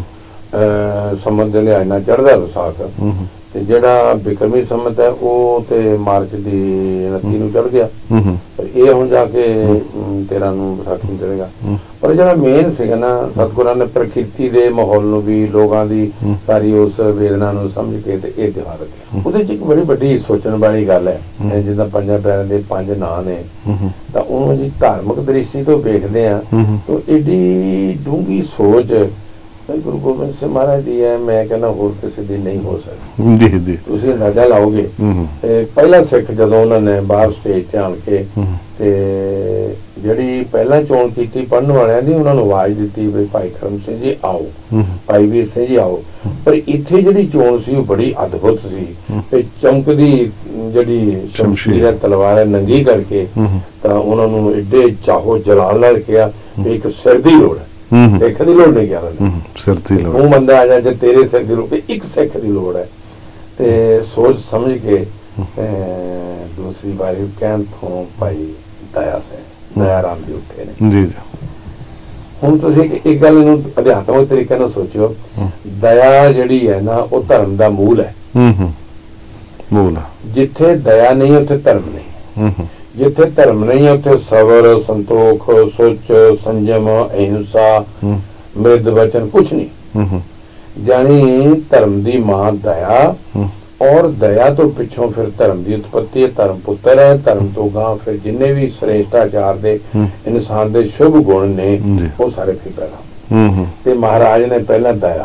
ਸੰਮਤ ਦੇ ਲਿਹਾਜ਼ ਨਾਲ ਚੜ੍ਹਦਾ ਵਿਸਾਖ। ਤੇ ਜਿਹੜਾ ਬਿਕਰਮੀ ਸੰਮਤ ਹੈ ਉਹ ਤੇ ਮਾਰਚ ਦੀ 29 ਨੂੰ ਚੜ੍ਹ ਗਿਆ, ਪਰ ਇਹ ਹੁਣ ਜਾ ਕੇ 13 ਨੂੰ ਵਿਸਾਖੀ ਨੂੰ ਚੜ੍ਹੇਗਾ। ਪਰ ਜਿਹੜਾ ਮੇਨ ਸੀਗਾ ਨਾ, ਸਤਿਗੁਰਾਂ ਨੇ ਪ੍ਰਕਿਰਤੀ ਦੇ ਮਾਹੌਲ ਨੂੰ ਵੀ, ਲੋਕਾਂ ਦੀ ਸਾਰੀ ਉਸ ਵੇਦਨਾ ਨੂੰ ਸਮਝ ਕੇ ਤੇ ਇਹ ਤਿਉਹਾਰ ਰੱਖਿਆ। ਉਹਦੇ ਚ ਇੱਕ ਬੜੀ ਵੱਡੀ ਸੋਚਣ ਵਾਲੀ ਗੱਲ ਹੈ, ਜਿੱਦਾਂ 5 ਪਿਆਰਿਆਂ ਦੇ 5 ਨਾਂ ਨੇ, ਤਾਂ ਉਹਨੂੰ ਜੀ ਧਾਰਮਿਕ ਦ੍ਰਿਸ਼ਟੀ ਤੋਂ ਵੇਖਦੇ ਆ ਤਾਂ ਏਡੀ ਡੂੰਘੀ ਸੋਚ ਗੁਰੂ ਗੋਬਿੰਦ ਸਿੰਘ ਮਹਾਰਾਜ ਦੀ ਹੈ, ਮੈਂ ਕਹਿੰਦਾ ਹੋਰ ਕਿਸੇ ਦੀ ਨਹੀਂ ਹੋ ਸਕਦੀ। ਤੁਸੀਂ ਅੰਦਾਜ਼ਾ ਲਾਓਗੇ ਪਹਿਲਾ ਸਿੱਖ ਜਦੋਂ ਉਹਨਾਂ ਨੇ ਬਾਹਰ ਸਟੇਜ ਤੇ ਆਣ ਕੇ ਤੇ ਜਿਹੜੀ ਪਹਿਲਾਂ ਚੋਣ ਕੀਤੀ ਪੜ੍ਹਨ ਵਾਲਿਆਂ ਦੀ, ਉਹਨਾਂ ਨੂੰ ਆਵਾਜ਼ ਦਿੱਤੀ ਵੀ ਭਾਈ ਕਰਮ ਸਿੰਘ ਜੀ ਆਓ, ਭਾਈ ਵੀਰ ਸਿੰਘ ਜੀ ਆਓ। ਪਰ ਇੱਥੇ ਜਿਹੜੀ ਚੋਣ ਸੀ ਉਹ ਬੜੀ ਅਦਭੁਤ ਸੀ ਤੇ ਚਮਕਦੀ ਜਿਹੜੀ ਸ਼ਮਸ਼ੀਰ ਤਲਵਾਰ ਹੈ ਨੰਗੀ ਕਰਕੇ ਤਾਂ ਉਹਨਾਂ ਨੂੰ ਏਡੇ ਚਾਹੋ ਜਲਾਲ ਨਾਲ ਕਿਹਾ ਵੀ ਇੱਕ ਸਿਰ ਦੀ ਲੋੜ ਹੈ, ਸਿੱਖ ਦੀ ਲੋੜ ਨਹੀਂ ਕਿਹਾ, ਸਿਰ ਦੀ ਲੋੜ, ਉਹ ਬੰਦਾ ਆ ਜਾ ਜੇ ਤੇਰੇ ਸਿਰ ਦੀ ਲੋੜ, ਇੱਕ ਸਿੱਖ ਦੀ ਲੋੜ ਹੈ। ਤੇ ਸੋਚ ਸਮਝ ਕੇ ਦੂਸਰੀ ਵਾਰੀ ਕਹਿਣ ਤੋਂ ਭਾਈ ਦਇਆ ਰਾਮ ਜੀ ਉੱਠੇ ਨੇ ਜੀ। ਹੁਣ ਤੁਸੀਂ ਇੱਕ ਗੱਲ ਨੂੰ ਅਧਿਆਤਮਿਕ ਤਰੀਕੇ ਨਾਲ ਸੋਚਿਓ, ਦਇਆ ਜਿਹੜੀ ਹੈ ਨਾ ਉਹ ਧਰਮ ਦਾ ਮੂਲ ਹੈ। ਮੂਲ ਜਿੱਥੇ ਦਇਆ ਨਹੀਂ ਉੱਥੇ ਧਰਮ ਨਹੀਂ, ਜਿੱਥੇ ਧਰਮ ਨਹੀਂ ਹੈ ਉੱਥੇ ਸਬਰ, ਸੰਤੋਖ, ਸੁਚ, ਸੰਜਮ, ਅਹਿੰਸਾ, ਮਿਰਦ ਵਚਨ ਕੁਛ ਨਹੀਂ। ਜਾਨੀ ਧਰਮ ਦੀ ਮਾਂ ਦਇਆ, ਔਰ ਦਇਆ ਤੋਂ ਪਿੱਛੋਂ ਫਿਰ ਧਰਮ ਦੀ ਉਤਪਤੀ ਹੈ, ਧਰਮ ਪੁੱਤਰ ਹੈ, ਧਰਮ ਤੋਂ ਗਾਂ ਫਿਰ ਜਿੰਨੇ ਵੀ ਸ੍ਰੇਸ਼ਟਾਚਾਰ ਦੇ ਇਨਸਾਨ ਦੇ ਸ਼ੁਭ ਗੁਣ ਨੇ ਉਹ ਸਾਰੇ ਫਿਰ ਪੈਦਾ। ਤੇ ਮਹਾਰਾਜ ਨੇ ਪਹਿਲਾਂ ਦਇਆ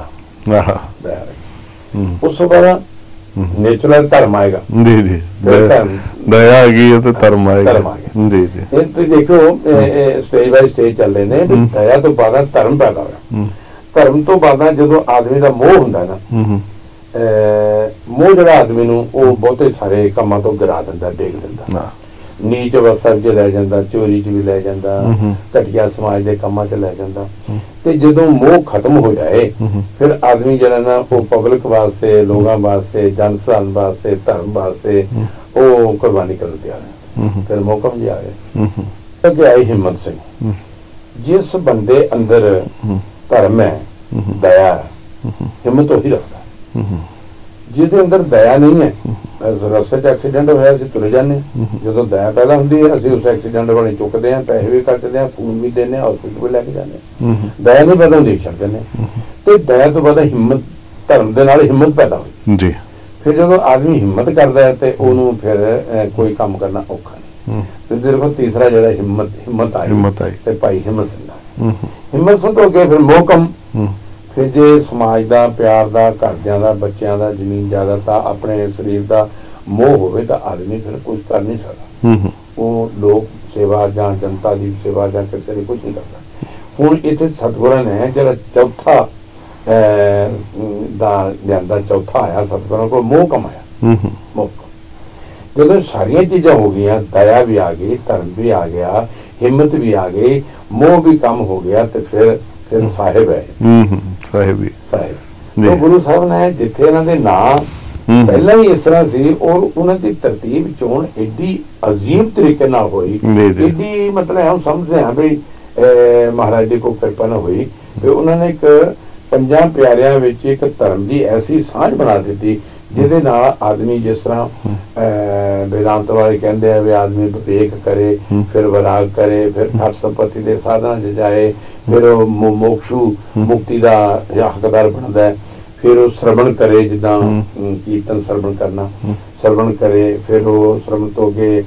ਉਸ ਤੋਂ ਬਾਅਦ ਨੇਚਰਲ ਧਰਮ ਆਏਗਾ। ਜੀ ਜੀ, ਦਇਆ ਆ ਗਈ ਤੇ ਧਰਮ ਆਏਗਾ। ਜੀ ਜੀ, ਤੁਸੀਂ ਦੇਖੋ ਸਟੇਜ ਬਾਈ ਸਟੇਜ ਚੱਲਦੇ ਨੇ, ਦਇਆ ਤੋਂ ਬਾਅਦ ਧਰਮ ਪੈਦਾ ਹੋਇਆ। ਧਰਮ ਤੋਂ ਬਾਅਦ ਜਦੋਂ ਆਦਮੀ ਦਾ ਮੋਹ ਹੁੰਦਾ ਨਾ, ਮੋਹ ਜਿਹੜਾ ਆਦਮੀ ਨੂੰ ਉਹ ਬਹੁਤੇ ਸਾਰੇ ਕੰਮਾਂ ਤੋਂ ਗਿਰਾ ਦਿੰਦਾ, ਡੇਗ ਦਿੰਦਾ, ਨੀਚ ਅਵਸਥਾ 'ਚ ਲੈ ਜਾਂਦਾ, ਚੋਰੀ 'ਚ ਵੀ ਲੈ ਜਾਂਦਾ, ਘਟੀਆ ਸਮਾਜ ਦੇ ਕੰਮਾਂ 'ਚ ਲੈ ਜਾਂਦਾ। ਤੇ ਜਦੋਂ ਮੋਹ ਖਤਮ ਹੋ ਜਾਏ ਫਿਰ ਆਦਮੀ ਜਿਹੜਾ ਨਾ ਉਹ ਪਬਲਿਕ ਵਾਸਤੇ, ਲੋਕਾਂ ਵਾਸਤੇ, ਜਨ ਸਧਾਰਨ ਵਾਸਤੇ, ਧਰਮ ਵਾਸਤੇ ਉਹ ਕੁਰਬਾਨੀ ਕਰਨ ਤਿਆਰ ਹੈ। ਫਿਰ ਮੋਹਕਮ ਜੀ ਆ ਗਏ। ਅੱਗੇ ਆਈ ਹਿੰਮਤ ਸਿੰਘ। ਜਿਸ ਬੰਦੇ ਅੰਦਰ ਧਰਮ ਹੈ, ਦਇਆ ਹੈ, ਹਿੰਮਤ ਉਹੀ ਰੱਖਦਾ। ਜਿਹਦੇ ਅੰਦਰ ਦਇਆ ਨਹੀਂ ਹੈ, ਰਸਤੇ 'ਚ ਐਕਸੀਡੈਂਟ ਹੋਇਆ ਅਸੀਂ ਤੁਰੇ ਜਾਂਦੇ, ਜਦੋਂ ਦਇਆ ਪੈਦਾ ਹੁੰਦੀ ਹੈ ਅਸੀਂ ਉਸ ਐਕਸੀਡੈਂਟ ਵਾਲੇ ਚੁੱਕਦੇ ਹਾਂ, ਪੈਸੇ ਵੀ ਕੱਟਦੇ ਹਾਂ, ਖੂਨ ਵੀ ਦਿੰਦੇ ਹਾਂ, ਹਸਪੀਟਲ ਵੀ ਲੈ ਕੇ ਜਾਂਦੇ ਹਾਂ। ਦਇਆ ਨਹੀਂ ਪੈਦਾ ਹੁੰਦੀ, ਛੱਡ ਦਿੰਦੇ। ਤੇ ਦਇਆ ਤੋਂ ਬਾਅਦ ਹਿੰਮਤ, ਧਰਮ ਦੇ ਨਾਲ ਹਿੰਮਤ ਪੈਦਾ ਹੋਈ ਜੀ। ਫਿਰ ਜਦੋਂ ਆਦਮੀ ਹਿੰਮਤ ਕਰਦਾ ਹੈ ਤੇ ਉਹਨੂੰ ਫਿਰ ਕੋਈ ਕੰਮ ਕਰਨਾ ਔਖਾ ਨਹੀਂ। ਤੇ ਦੇਖੋ ਤੀਸਰਾ ਜਿਹੜਾ ਹਿੰਮਤ ਆਈ ਤੇ ਭਾਈ ਹਿੰਮਤ ਸਿੰਘ ਦਾ। ਹਿੰਮਤ ਸਿੰਘ ਤੋਂ ਅੱਗੇ ਫਿਰ ਮੋਹਕਮ। ਫਿਰ ਜੇ ਸਮਾਜ ਦਾ, ਪਿਆਰ ਦਾ, ਘਰਦਿਆਂ ਦਾ, ਬੱਚਿਆਂ ਦਾ, ਜ਼ਮੀਨ ਜਾਇਦਾਦ ਦਾ, ਆਪਣੇ ਸਰੀਰ ਦਾ ਮੋਹ ਹੋਵੇ ਤਾਂ ਆਦਮੀ ਫਿਰ ਕੁਝ ਕਰ ਨਹੀਂ ਸਕਦਾ। ਉਹ ਲੋਕ ਸੇਵਾ ਜਾਂ ਜਨਤਾ ਦੀ ਸੇਵਾ ਜਾਂ ਕਿਸੇ ਦੀ ਕੁਝ ਨਹੀਂ ਕਰਦਾ। ਹੁਣ ਇੱਥੇ ਸਤਿਗੁਰਾਂ ਨੇ ਜਿਹੜਾ ਚੌਥਾ ਦਾ ਲਿਆਂਦਾ, ਚੌਥਾ ਆਇਆ ਸਤਿਗੁਰਾਂ ਕੋਲ ਮੋਹਕਮ ਆਇਆ। ਮੋਹਕਮ ਜਦੋਂ ਸਾਰੀਆਂ ਚੀਜ਼ਾਂ ਹੋ ਗਈਆਂ, ਦਇਆ ਵੀ ਆ ਗਈ, ਧਰਮ ਵੀ ਆ ਗਿਆ, ਹਿੰਮਤ ਵੀ ਆ ਗਈ, ਮੋਹ ਵੀ ਕੰਮ ਹੋ ਗਿਆ, ਤੇ ਫਿਰ ਸਾਹਿਬ ਹੈ। ਸਾਹਿਬ ਉਹ ਗੁਰੂ ਸਾਹਿਬ ਨੇ ਜਿੱਥੇ ਇਹਨਾਂ ਦੇ ਨਾਂ ਪਹਿਲਾਂ ਹੀ ਇਸ ਤਰ੍ਹਾਂ ਸੀ, ਔਰ ਉਹਨਾਂ ਦੀ ਤਰਤੀਬ ਚੋਣ ਏਡੀ ਅਜੀਬ ਤਰੀਕੇ ਨਾਲ ਹੋਈ, ਏਡੀ ਮਤਲਬ ਹਮ ਸਮਝਦੇ ਹਾਂ ਵੀ ਮਹਾਰਾਜ ਦੀ ਕੋਈ ਕਿਰਪਾ ਨਾ ਹੋਈ। ਤੇ ਉਹਨਾਂ ਨੇ ਇੱਕ ਪੰਜਾਂ ਪਿਆਰਿਆਂ ਵਿੱਚ ਇੱਕ ਧਰਮ ਦੀ ਐਸੀ ਸਾਂਝ ਬਣਾ ਦਿੱਤੀ ਜਿਹਦੇ ਨਾਲ ਆਦਮੀ, ਜਿਸ ਤਰ੍ਹਾਂ ਵੇਦਾਂਤ ਵਾਲੇ ਕਹਿੰਦੇ ਆ ਵੀ ਆਦਮੀ ਵਿਵੇਕ ਕਰੇ, ਫਿਰ ਵਿਰਾਗ ਕਰੇ, ਫਿਰ ਅਰਥ ਸੰਪਤੀ ਦੇ ਸਾਧਨਾਂ 'ਚ ਜਾਏ, ਫਿਰ ਉਹ ਮੋਕਸ਼ੂ ਮੁਕਤੀ ਦਾ ਹੱਕਦਾਰ ਬਣਦਾ, ਫਿਰ ਉਹ ਸਰਵਣ ਕਰੇ, ਜਿੱਦਾਂ ਕੀਰਤਨ ਸਰਵਣ ਕਰਨਾ, ਸਰਵਣ ਕਰੇ, ਫਿਰ ਉਹ ਸਰਵਣ ਤੋਂ ਅੱਗੇ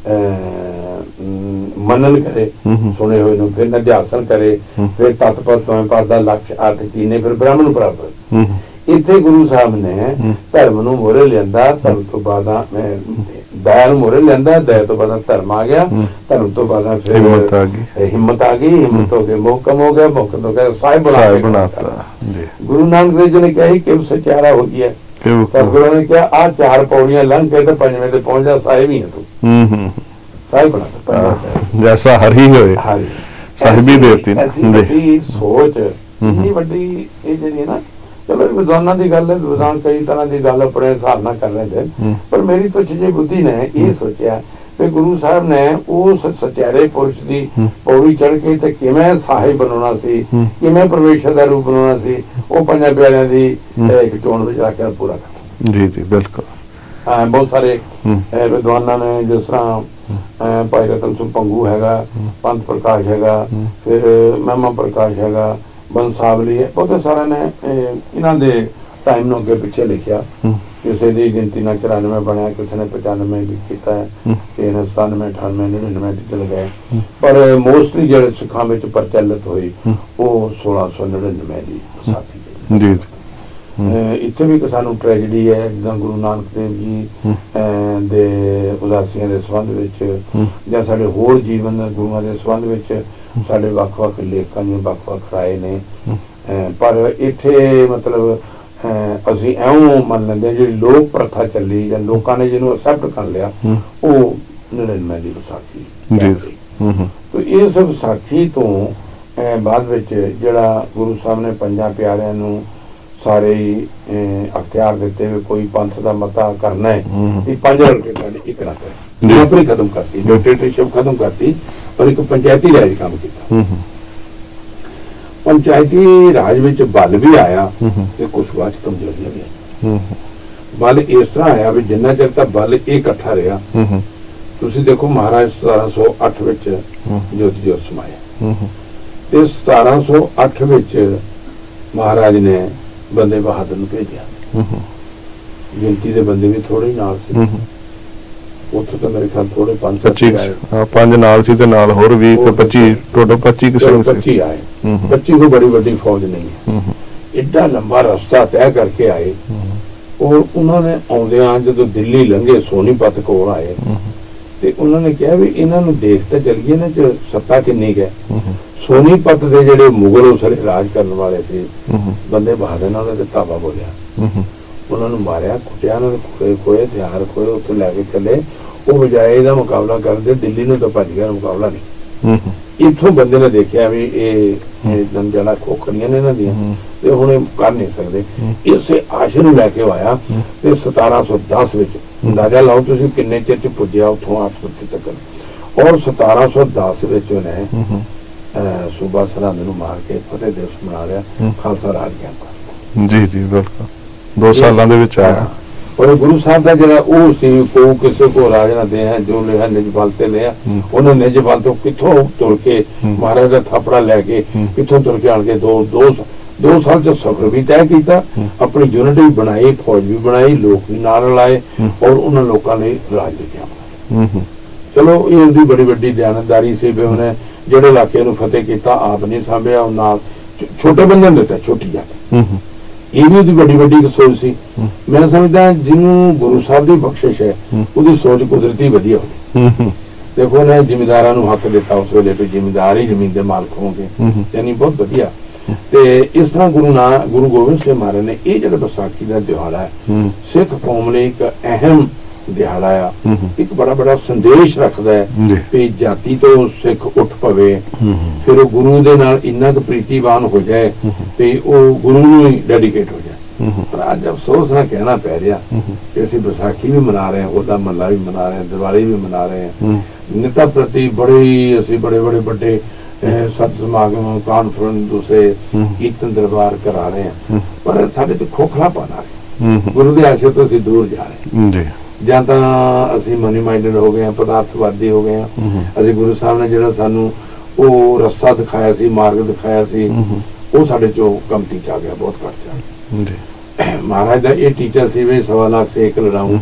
ਮਨਨ ਕਰੇ ਸੁਣੇ ਹੋਏ ਨੂੰ, ਫਿਰ ਨਿਧਿਆਸਨ ਕਰੇ, ਫਿਰ ਤਤਪਤ ਤੋਂ ਪਾਸ ਦਾ ਲਕਸ਼ ਅਰਥ ਕੀਨੇ, ਫਿਰ ਬ੍ਰਹਮ ਨੂੰ ਪ੍ਰਾਪਤ। ਇੱਥੇ ਗੁਰੂ ਸਾਹਿਬ ਨੇ ਧਰਮ ਨੂੰ ਮੋਹਰੇ ਲਿਆਂਦਾ, ਧਰਮ ਤੋਂ ਬਾਅਦ ਦਇਆ ਨੂੰ ਮੋਹਰੇ ਲਿਆਂਦਾ, ਦਇਆ ਤੋਂ ਬਾਅਦ ਧਰਮ ਆ ਗਿਆ, ਧਰਮ ਤੋਂ ਬਾਅਦ ਫਿਰ ਹਿੰਮਤ ਆ ਗਈ, ਹਿੰਮਤ ਹੋ ਕੇ ਮੋਹਕਮ ਹੋ ਗਿਆ, ਮੋਹਕਮ ਹੋ ਗਿਆ ਸਾਹਿਬ ਬਣਾਤਾ। ਗੁਰੂ ਨਾਨਕ ਦੇਵ ਜੀ ਨੇ ਕਿਹਾ ਸੀ ਕਿ ਸਚਿਆਰਾ ਹੋ ਗਿਆ। ਸਤਿਗੁਰਾਂ ਨੇ ਕਿਹਾ ਆਹ 4 ਪੌੜੀਆਂ ਲੰਘ ਕੇ ਤੇ 5ਵੇਂ ਤੇ ਪਹੁੰਚ ਜਾ, ਸਾਹਿਬ ਹੀ ਹੈ ਤੂੰ, ਸਾਹਿਬ ਬਣਾਤਾ। ਜੈਸਾ ਹਰੀ ਹੋਏ ਸਾਹਿਬੀ ਦੇਵਤੀ ਦੀ ਸੋਚ ਇੰਨੀ ਵੱਡੀ ਇਹ ਜਿਹੜੀ ਹੈ ਨਾ। ਚਲੋ ਵਿਦਵਾਨਾਂ ਦੀ ਗੱਲ ਹੈ, ਵਿਦਵਾਨ ਕਈ ਤਰ੍ਹਾਂ ਦੀ ਗੱਲ ਆਪਣੇ ਹਿਸਾਬ ਨਾਲ ਕਰ ਰਹੇ ਨੇ, ਪਰ ਮੇਰੀ ਤੁੱਛ ਜਿਹੀ ਬੁੱਧੀ ਨੇ ਇਹ ਸੋਚਿਆ ਕਿ ਗੁਰੂ ਸਾਹਿਬ ਨੇ ਉਸ ਸਚਿਆਰੇ ਪੁਰਸ਼ ਦੀ ਪੌੜੀ ਚੜ੍ਹ ਕੇ ਤੇ ਕਿਵੇਂ ਸਾਹਿਬ ਬਣਾਉਣਾ ਸੀ, ਕਿਵੇਂ ਪਰਮੇਸ਼ਰ ਦਾ ਰੂਪ ਬਣਾਉਣਾ ਸੀ, ਉਹ ਪੰਜਾਂ ਪਿਆਰਿਆਂ ਦੀ ਇੱਕ ਚੋਣ ਵਿੱਚ ਰੱਖ ਕੇ ਪੂਰਾ ਕਰ। ਜੀ ਜੀ ਬਿਲਕੁਲ। ਬਹੁਤ ਸਾਰੇ ਵਿਦਵਾਨਾਂ ਨੇ, ਜਿਸ ਤਰ੍ਹਾਂ ਭਾਈ ਰਤਨ ਸਿੰਘ ਭੰਗੂ ਹੈਗਾ, ਪੰਥ ਪ੍ਰਕਾਸ਼ ਹੈਗਾ, ਫਿਰ ਮਹਿਮਾ ਪ੍ਰਕਾਸ਼ ਹੈਗਾ, ਬੰਸਾਵਲੀ ਹੈ, ਬਹੁਤ ਸਾਰਿਆਂ ਨੇ ਇਹਨਾਂ ਦੇ ਟਾਈਮ ਨੂੰ ਅੱਗੇ ਪਿੱਛੇ ਲਿਖਿਆ। ਕਿਸੇ ਦੀ ਗਿਣਤੀ ਨਾਲ 94 ਬਣਿਆ, ਕਿਸੇ ਨੇ 95 ਵੀ ਕੀਤਾ ਹੈ, ਕਿਸੇ ਨੇ 97, 98, 99 ਚਲ ਗਏ, ਪਰ ਮੋਸਟਲੀ ਜਿਹੜੇ ਸਿੱਖਾਂ ਵਿੱਚ ਪ੍ਰਚਲਿਤ ਹੋਈ ਉਹ 1699 ਦੀ ਵਿਸਾਖੀ ਜੀ। ਇੱਥੇ ਵੀ ਇੱਕ ਸਾਨੂੰ ਟ੍ਰੈਜਡੀ ਹੈ, ਜਿੱਦਾਂ ਗੁਰੂ ਨਾਨਕ ਦੇਵ ਜੀ ਦੇ ਉਦਾਸੀਆਂ ਦੇ ਸੰਬੰਧ ਵਿੱਚ ਜਾਂ ਸਾਡੇ ਹੋਰ ਜੀਵਨ ਗੁਰੂਆਂ ਦੇ ਸੰਬੰਧ ਵਿੱਚ ਸਾਡੇ ਵੱਖ-ਵੱਖ ਲੇਖਕਾਂ ਦੀਆਂ ਵੱਖ-ਵੱਖ ਰਾਏ ਨੇ। ਪਰ ਇੱਥੇ ਮਤਲਬ ਅਸੀਂ ਐਉਂ ਮੰਨ ਲੈਂਦੇ ਜਿਹੜੀ ਲੋਕ ਪ੍ਰਥਾ ਚੱਲੀ ਜਾਂ ਲੋਕਾਂ ਨੇ ਜਿਹਨੂੰ ਅਸੈਪਟ ਕਰ ਲਿਆ, ਉਹ 99 ਦੀ ਵਿਸਾਖੀ। ਇਸ ਵਿਸਾਖੀ ਤੋਂ ਬਾਅਦ ਵਿੱਚ ਜਿਹੜਾ ਗੁਰੂ ਸਾਹਿਬ ਨੇ ਪੰਜਾਂ ਪਿਆਰਿਆਂ ਨੂੰ ਸਾਰੇ ਅਖਤਿਆਰ ਦਿੱਤੇ ਵੀ ਕੋਈ ਪੰਥ ਦਾ ਮਤਾ ਕਰਨਾ ਹੈ, 5 ਰੁਪਏ ਇੱਕ ਨਾ ਕਰੇ, ਨੌਕਰੀ ਖਤਮ ਕਰਤੀ, ਡਿਕਟੇਟਰਸ਼ਿਪ ਖਤਮ ਕਰਤੀ, ਔਰ ਇੱਕ ਪੰਚਾਇਤੀ ਰਾਜ ਕੰਮ ਕੀਤਾ। ਪੰਚਾਇਤੀ ਰਾਜ ਵਿੱਚ ਬਲ ਵੀ ਆਇਆ ਤੇ ਕੁਛ ਬਾਅਦ ਕਮਜ਼ੋਰੀਆਂ ਵੀ ਆਈਆਂ। ਬਲ ਇਸ ਤਰ੍ਹਾਂ ਆਇਆ ਵੀ ਜਿੰਨਾ ਚਿਰ ਤਾਂ ਬਲ ਇਹ ਇਕੱਠਾ ਰਿਹਾ, ਤੁਸੀਂ ਦੇਖੋ ਮਹਾਰਾਜ 1708 ਵਿੱਚ ਜੋਤੀ ਜੋਤ ਸਮਾਇਆ, ਤੇ 1708 ਵਿੱਚ ਮਹਾਰਾਜ ਨੇ ਬੰਦੇ ਬਹਾਦਰ ਨੂੰ ਭੇਜਿਆ। ਗਿਣਤੀ ਦੇ ਬੰਦੇ ਵੀ ਥੋੜੇ ਨਾਲ ਸੀ, ਉੱਥੇ ਤਾਂ ਮੇਰੇ ਖਿਆਲ ਥੋੜੇ 5 ਨਾਲ ਸੀ, ਤੇ ਨਾਲ ਹੋਰ ਵੀ 25 ਟੋਟਲ 25 ਕਿਸਮ 25 ਆਏ। 25 ਕੋਈ ਬੜੀ ਵੱਡੀ ਫੌਜ ਨਹੀਂ ਹੈ। ਏਡਾ ਲੰਬਾ ਰਸਤਾ ਤੈਅ ਕਰਕੇ ਆਏ, ਔਰ ਉਹਨਾਂ ਨੇ ਆਉਂਦਿਆਂ ਜਦੋਂ ਦਿੱਲੀ ਲੰਘੇ ਸੋਨੀਪਤ ਕੋਲ ਆਏ ਤੇ ਉਹਨਾਂ ਨੇ ਕਿਹਾ ਵੀ ਇਹਨਾਂ ਨੂੰ ਦੇਖ ਤਾਂ ਚੱਲੀਏ ਨਾ ਚ ਸੱਤਾ ਕਿੰਨੀ ਹੈ। ਸੋਨੀਪਤ ਦੇ ਜਿਹੜੇ ਮੁਗਲ ਉਸ ਵੇਲੇ ਰਾਜ ਕਰਨ ਵਾਲੇ ਸੀ, ਬੰਦੇ ਬਹਾਦਰ ਨਾਲ ਉਹਦੇ ਧਾਵਾ ਬੋਲਿਆ, ਉਹਨਾਂ ਨੂੰ ਮਾਰਿਆ, ਕੁੱਟਿਆ, ਉਹਨਾਂ ਦੇ ਖੋਏ ਹਥਿਆਰ ਖੋਏ, ਉੱਥੇ ਲੈ ਕੇ ਚੱਲੇ। ਉਹ ਬਜਾਏ ਇਹਦਾ ਮੁਕਾਬਲਾ ਕਰਦੇ ਦਿੱਲੀ ਨੂੰ ਤਾਂ ਭੱਜ ਗਿਆ, ਮੁਕਾਬਲਾ ਨਹੀਂ। इत्थों बंदे ने देखा भी ये जड़ा खोखड़ियां ने इन्हां दियां ते हुण ये कर नहीं सकदे। इसे आशे नूं लैके आया ते 1710 विच अंदाजा लाओ तुसीं किन्ने चिर च पुज्जिया उत्थों 830 तक। और 1710 विच उन्हें सूबा सरहंद नूं मार के फतेह दिवस मना लिया, खालसा राज कैंप। जी जी बिल्कुल 2 सालां दे विच आया। और गुरु साहब का जरा वो सी को किसी को राज ना दे जो लिया निजपाल ते लिया उन्हें निजपाल तो कितों तुर के महाराज का थापड़ा लैके कितों तुर के आन के दो साल च सफर भी तय किया, अपनी यूनिट भी बनाई, फौज भी बनाई, लोग भी नाल लाए और उन्होंने लोगों ने राज लिया। चलो ये उनकी बड़ी बड़ी दयानतदारी से भी उन्हें जेडे इलाके नूं फतेह किया आप नहीं सांभिया, नाल छोटे बंदे ने दिता छोटी जाके। ये भी उसकी बड़ी बड़ी सोच सी। मैं समझदा जिन्होंने गुरु साहब की बख्शिश है उसकी सोच कुदरती वधिया होगी। देखो उन्हें जिमीदारां नूं हक दिता उस वेले भी जिमीदार ही जमीन के मालक होंगे, यानी बहुत वधिया। ते इस तरह गुरु गोबिंद सिंह महाराज ने ये जो बैसाखी का दिहाड़ा है सिख कौम ने एक अहम दिहाड़ा आ, एक बड़ा बड़ा संदेश रखता है कि जाति तो सिख उठ पवे, फिर गुरु दे नाल इन्ना क प्रीतिवान हो जाए कि वो गुरु नूं ही डेडिकेट हो जाए। पर अज अफसोस ना कहना पै रहा कि असीं बैसाखी भी मना रहे हैं, होला महला भी मना रहे हैं, दिवाली भी मना रहे हैं, नेता प्रति बड़े बड़े सत समागम कॉन्फ्रेंस दूसरे कीर्तन दरबार करा रहे हैं, पर साडे च खोखलापन आ रहा, गुरु के आशे तो असीं दूर जा रहे हैं। ਜਾਂ ਤਾਂ ਅਸੀਂ ਮਨੀ ਮਾਈਂਡਡ ਹੋ ਗਏ ਹਾਂ, ਪਦਾਰਥਵਾਦੀ ਹੋ ਗਏ ਹਾਂ। ਅਸੀਂ ਗੁਰੂ ਸਾਹਿਬ ਨੇ ਜਿਹੜਾ ਸਾਨੂੰ ਉਹ ਰਸਤਾ ਦਿਖਾਇਆ ਸੀ, ਮਾਰਗ ਦਿਖਾਇਆ ਸੀ, ਉਹ ਸਾਡੇ ਚੋਂ ਕਮਤੀ ਚ ਆ ਗਿਆ, ਬਹੁਤ ਘੱਟ ਜਾ ਗਿਆ। ਮਹਾਰਾਜ ਦਾ ਇਹ ਟੀਚਰ ਸੀ ਵੀ 1.25 ਲੱਖ ਸੇਕ ਲੜਾਊਂ।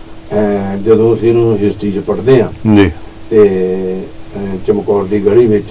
ਜਦੋਂ ਅਸੀਂ ਇਹਨੂੰ ਹਿਸਟਰੀ ਚ ਪੜ੍ਹਦੇ ਹਾਂ ਤੇ ਚਮਕੌਰ ਦੀ ਗੜੀ ਵਿੱਚ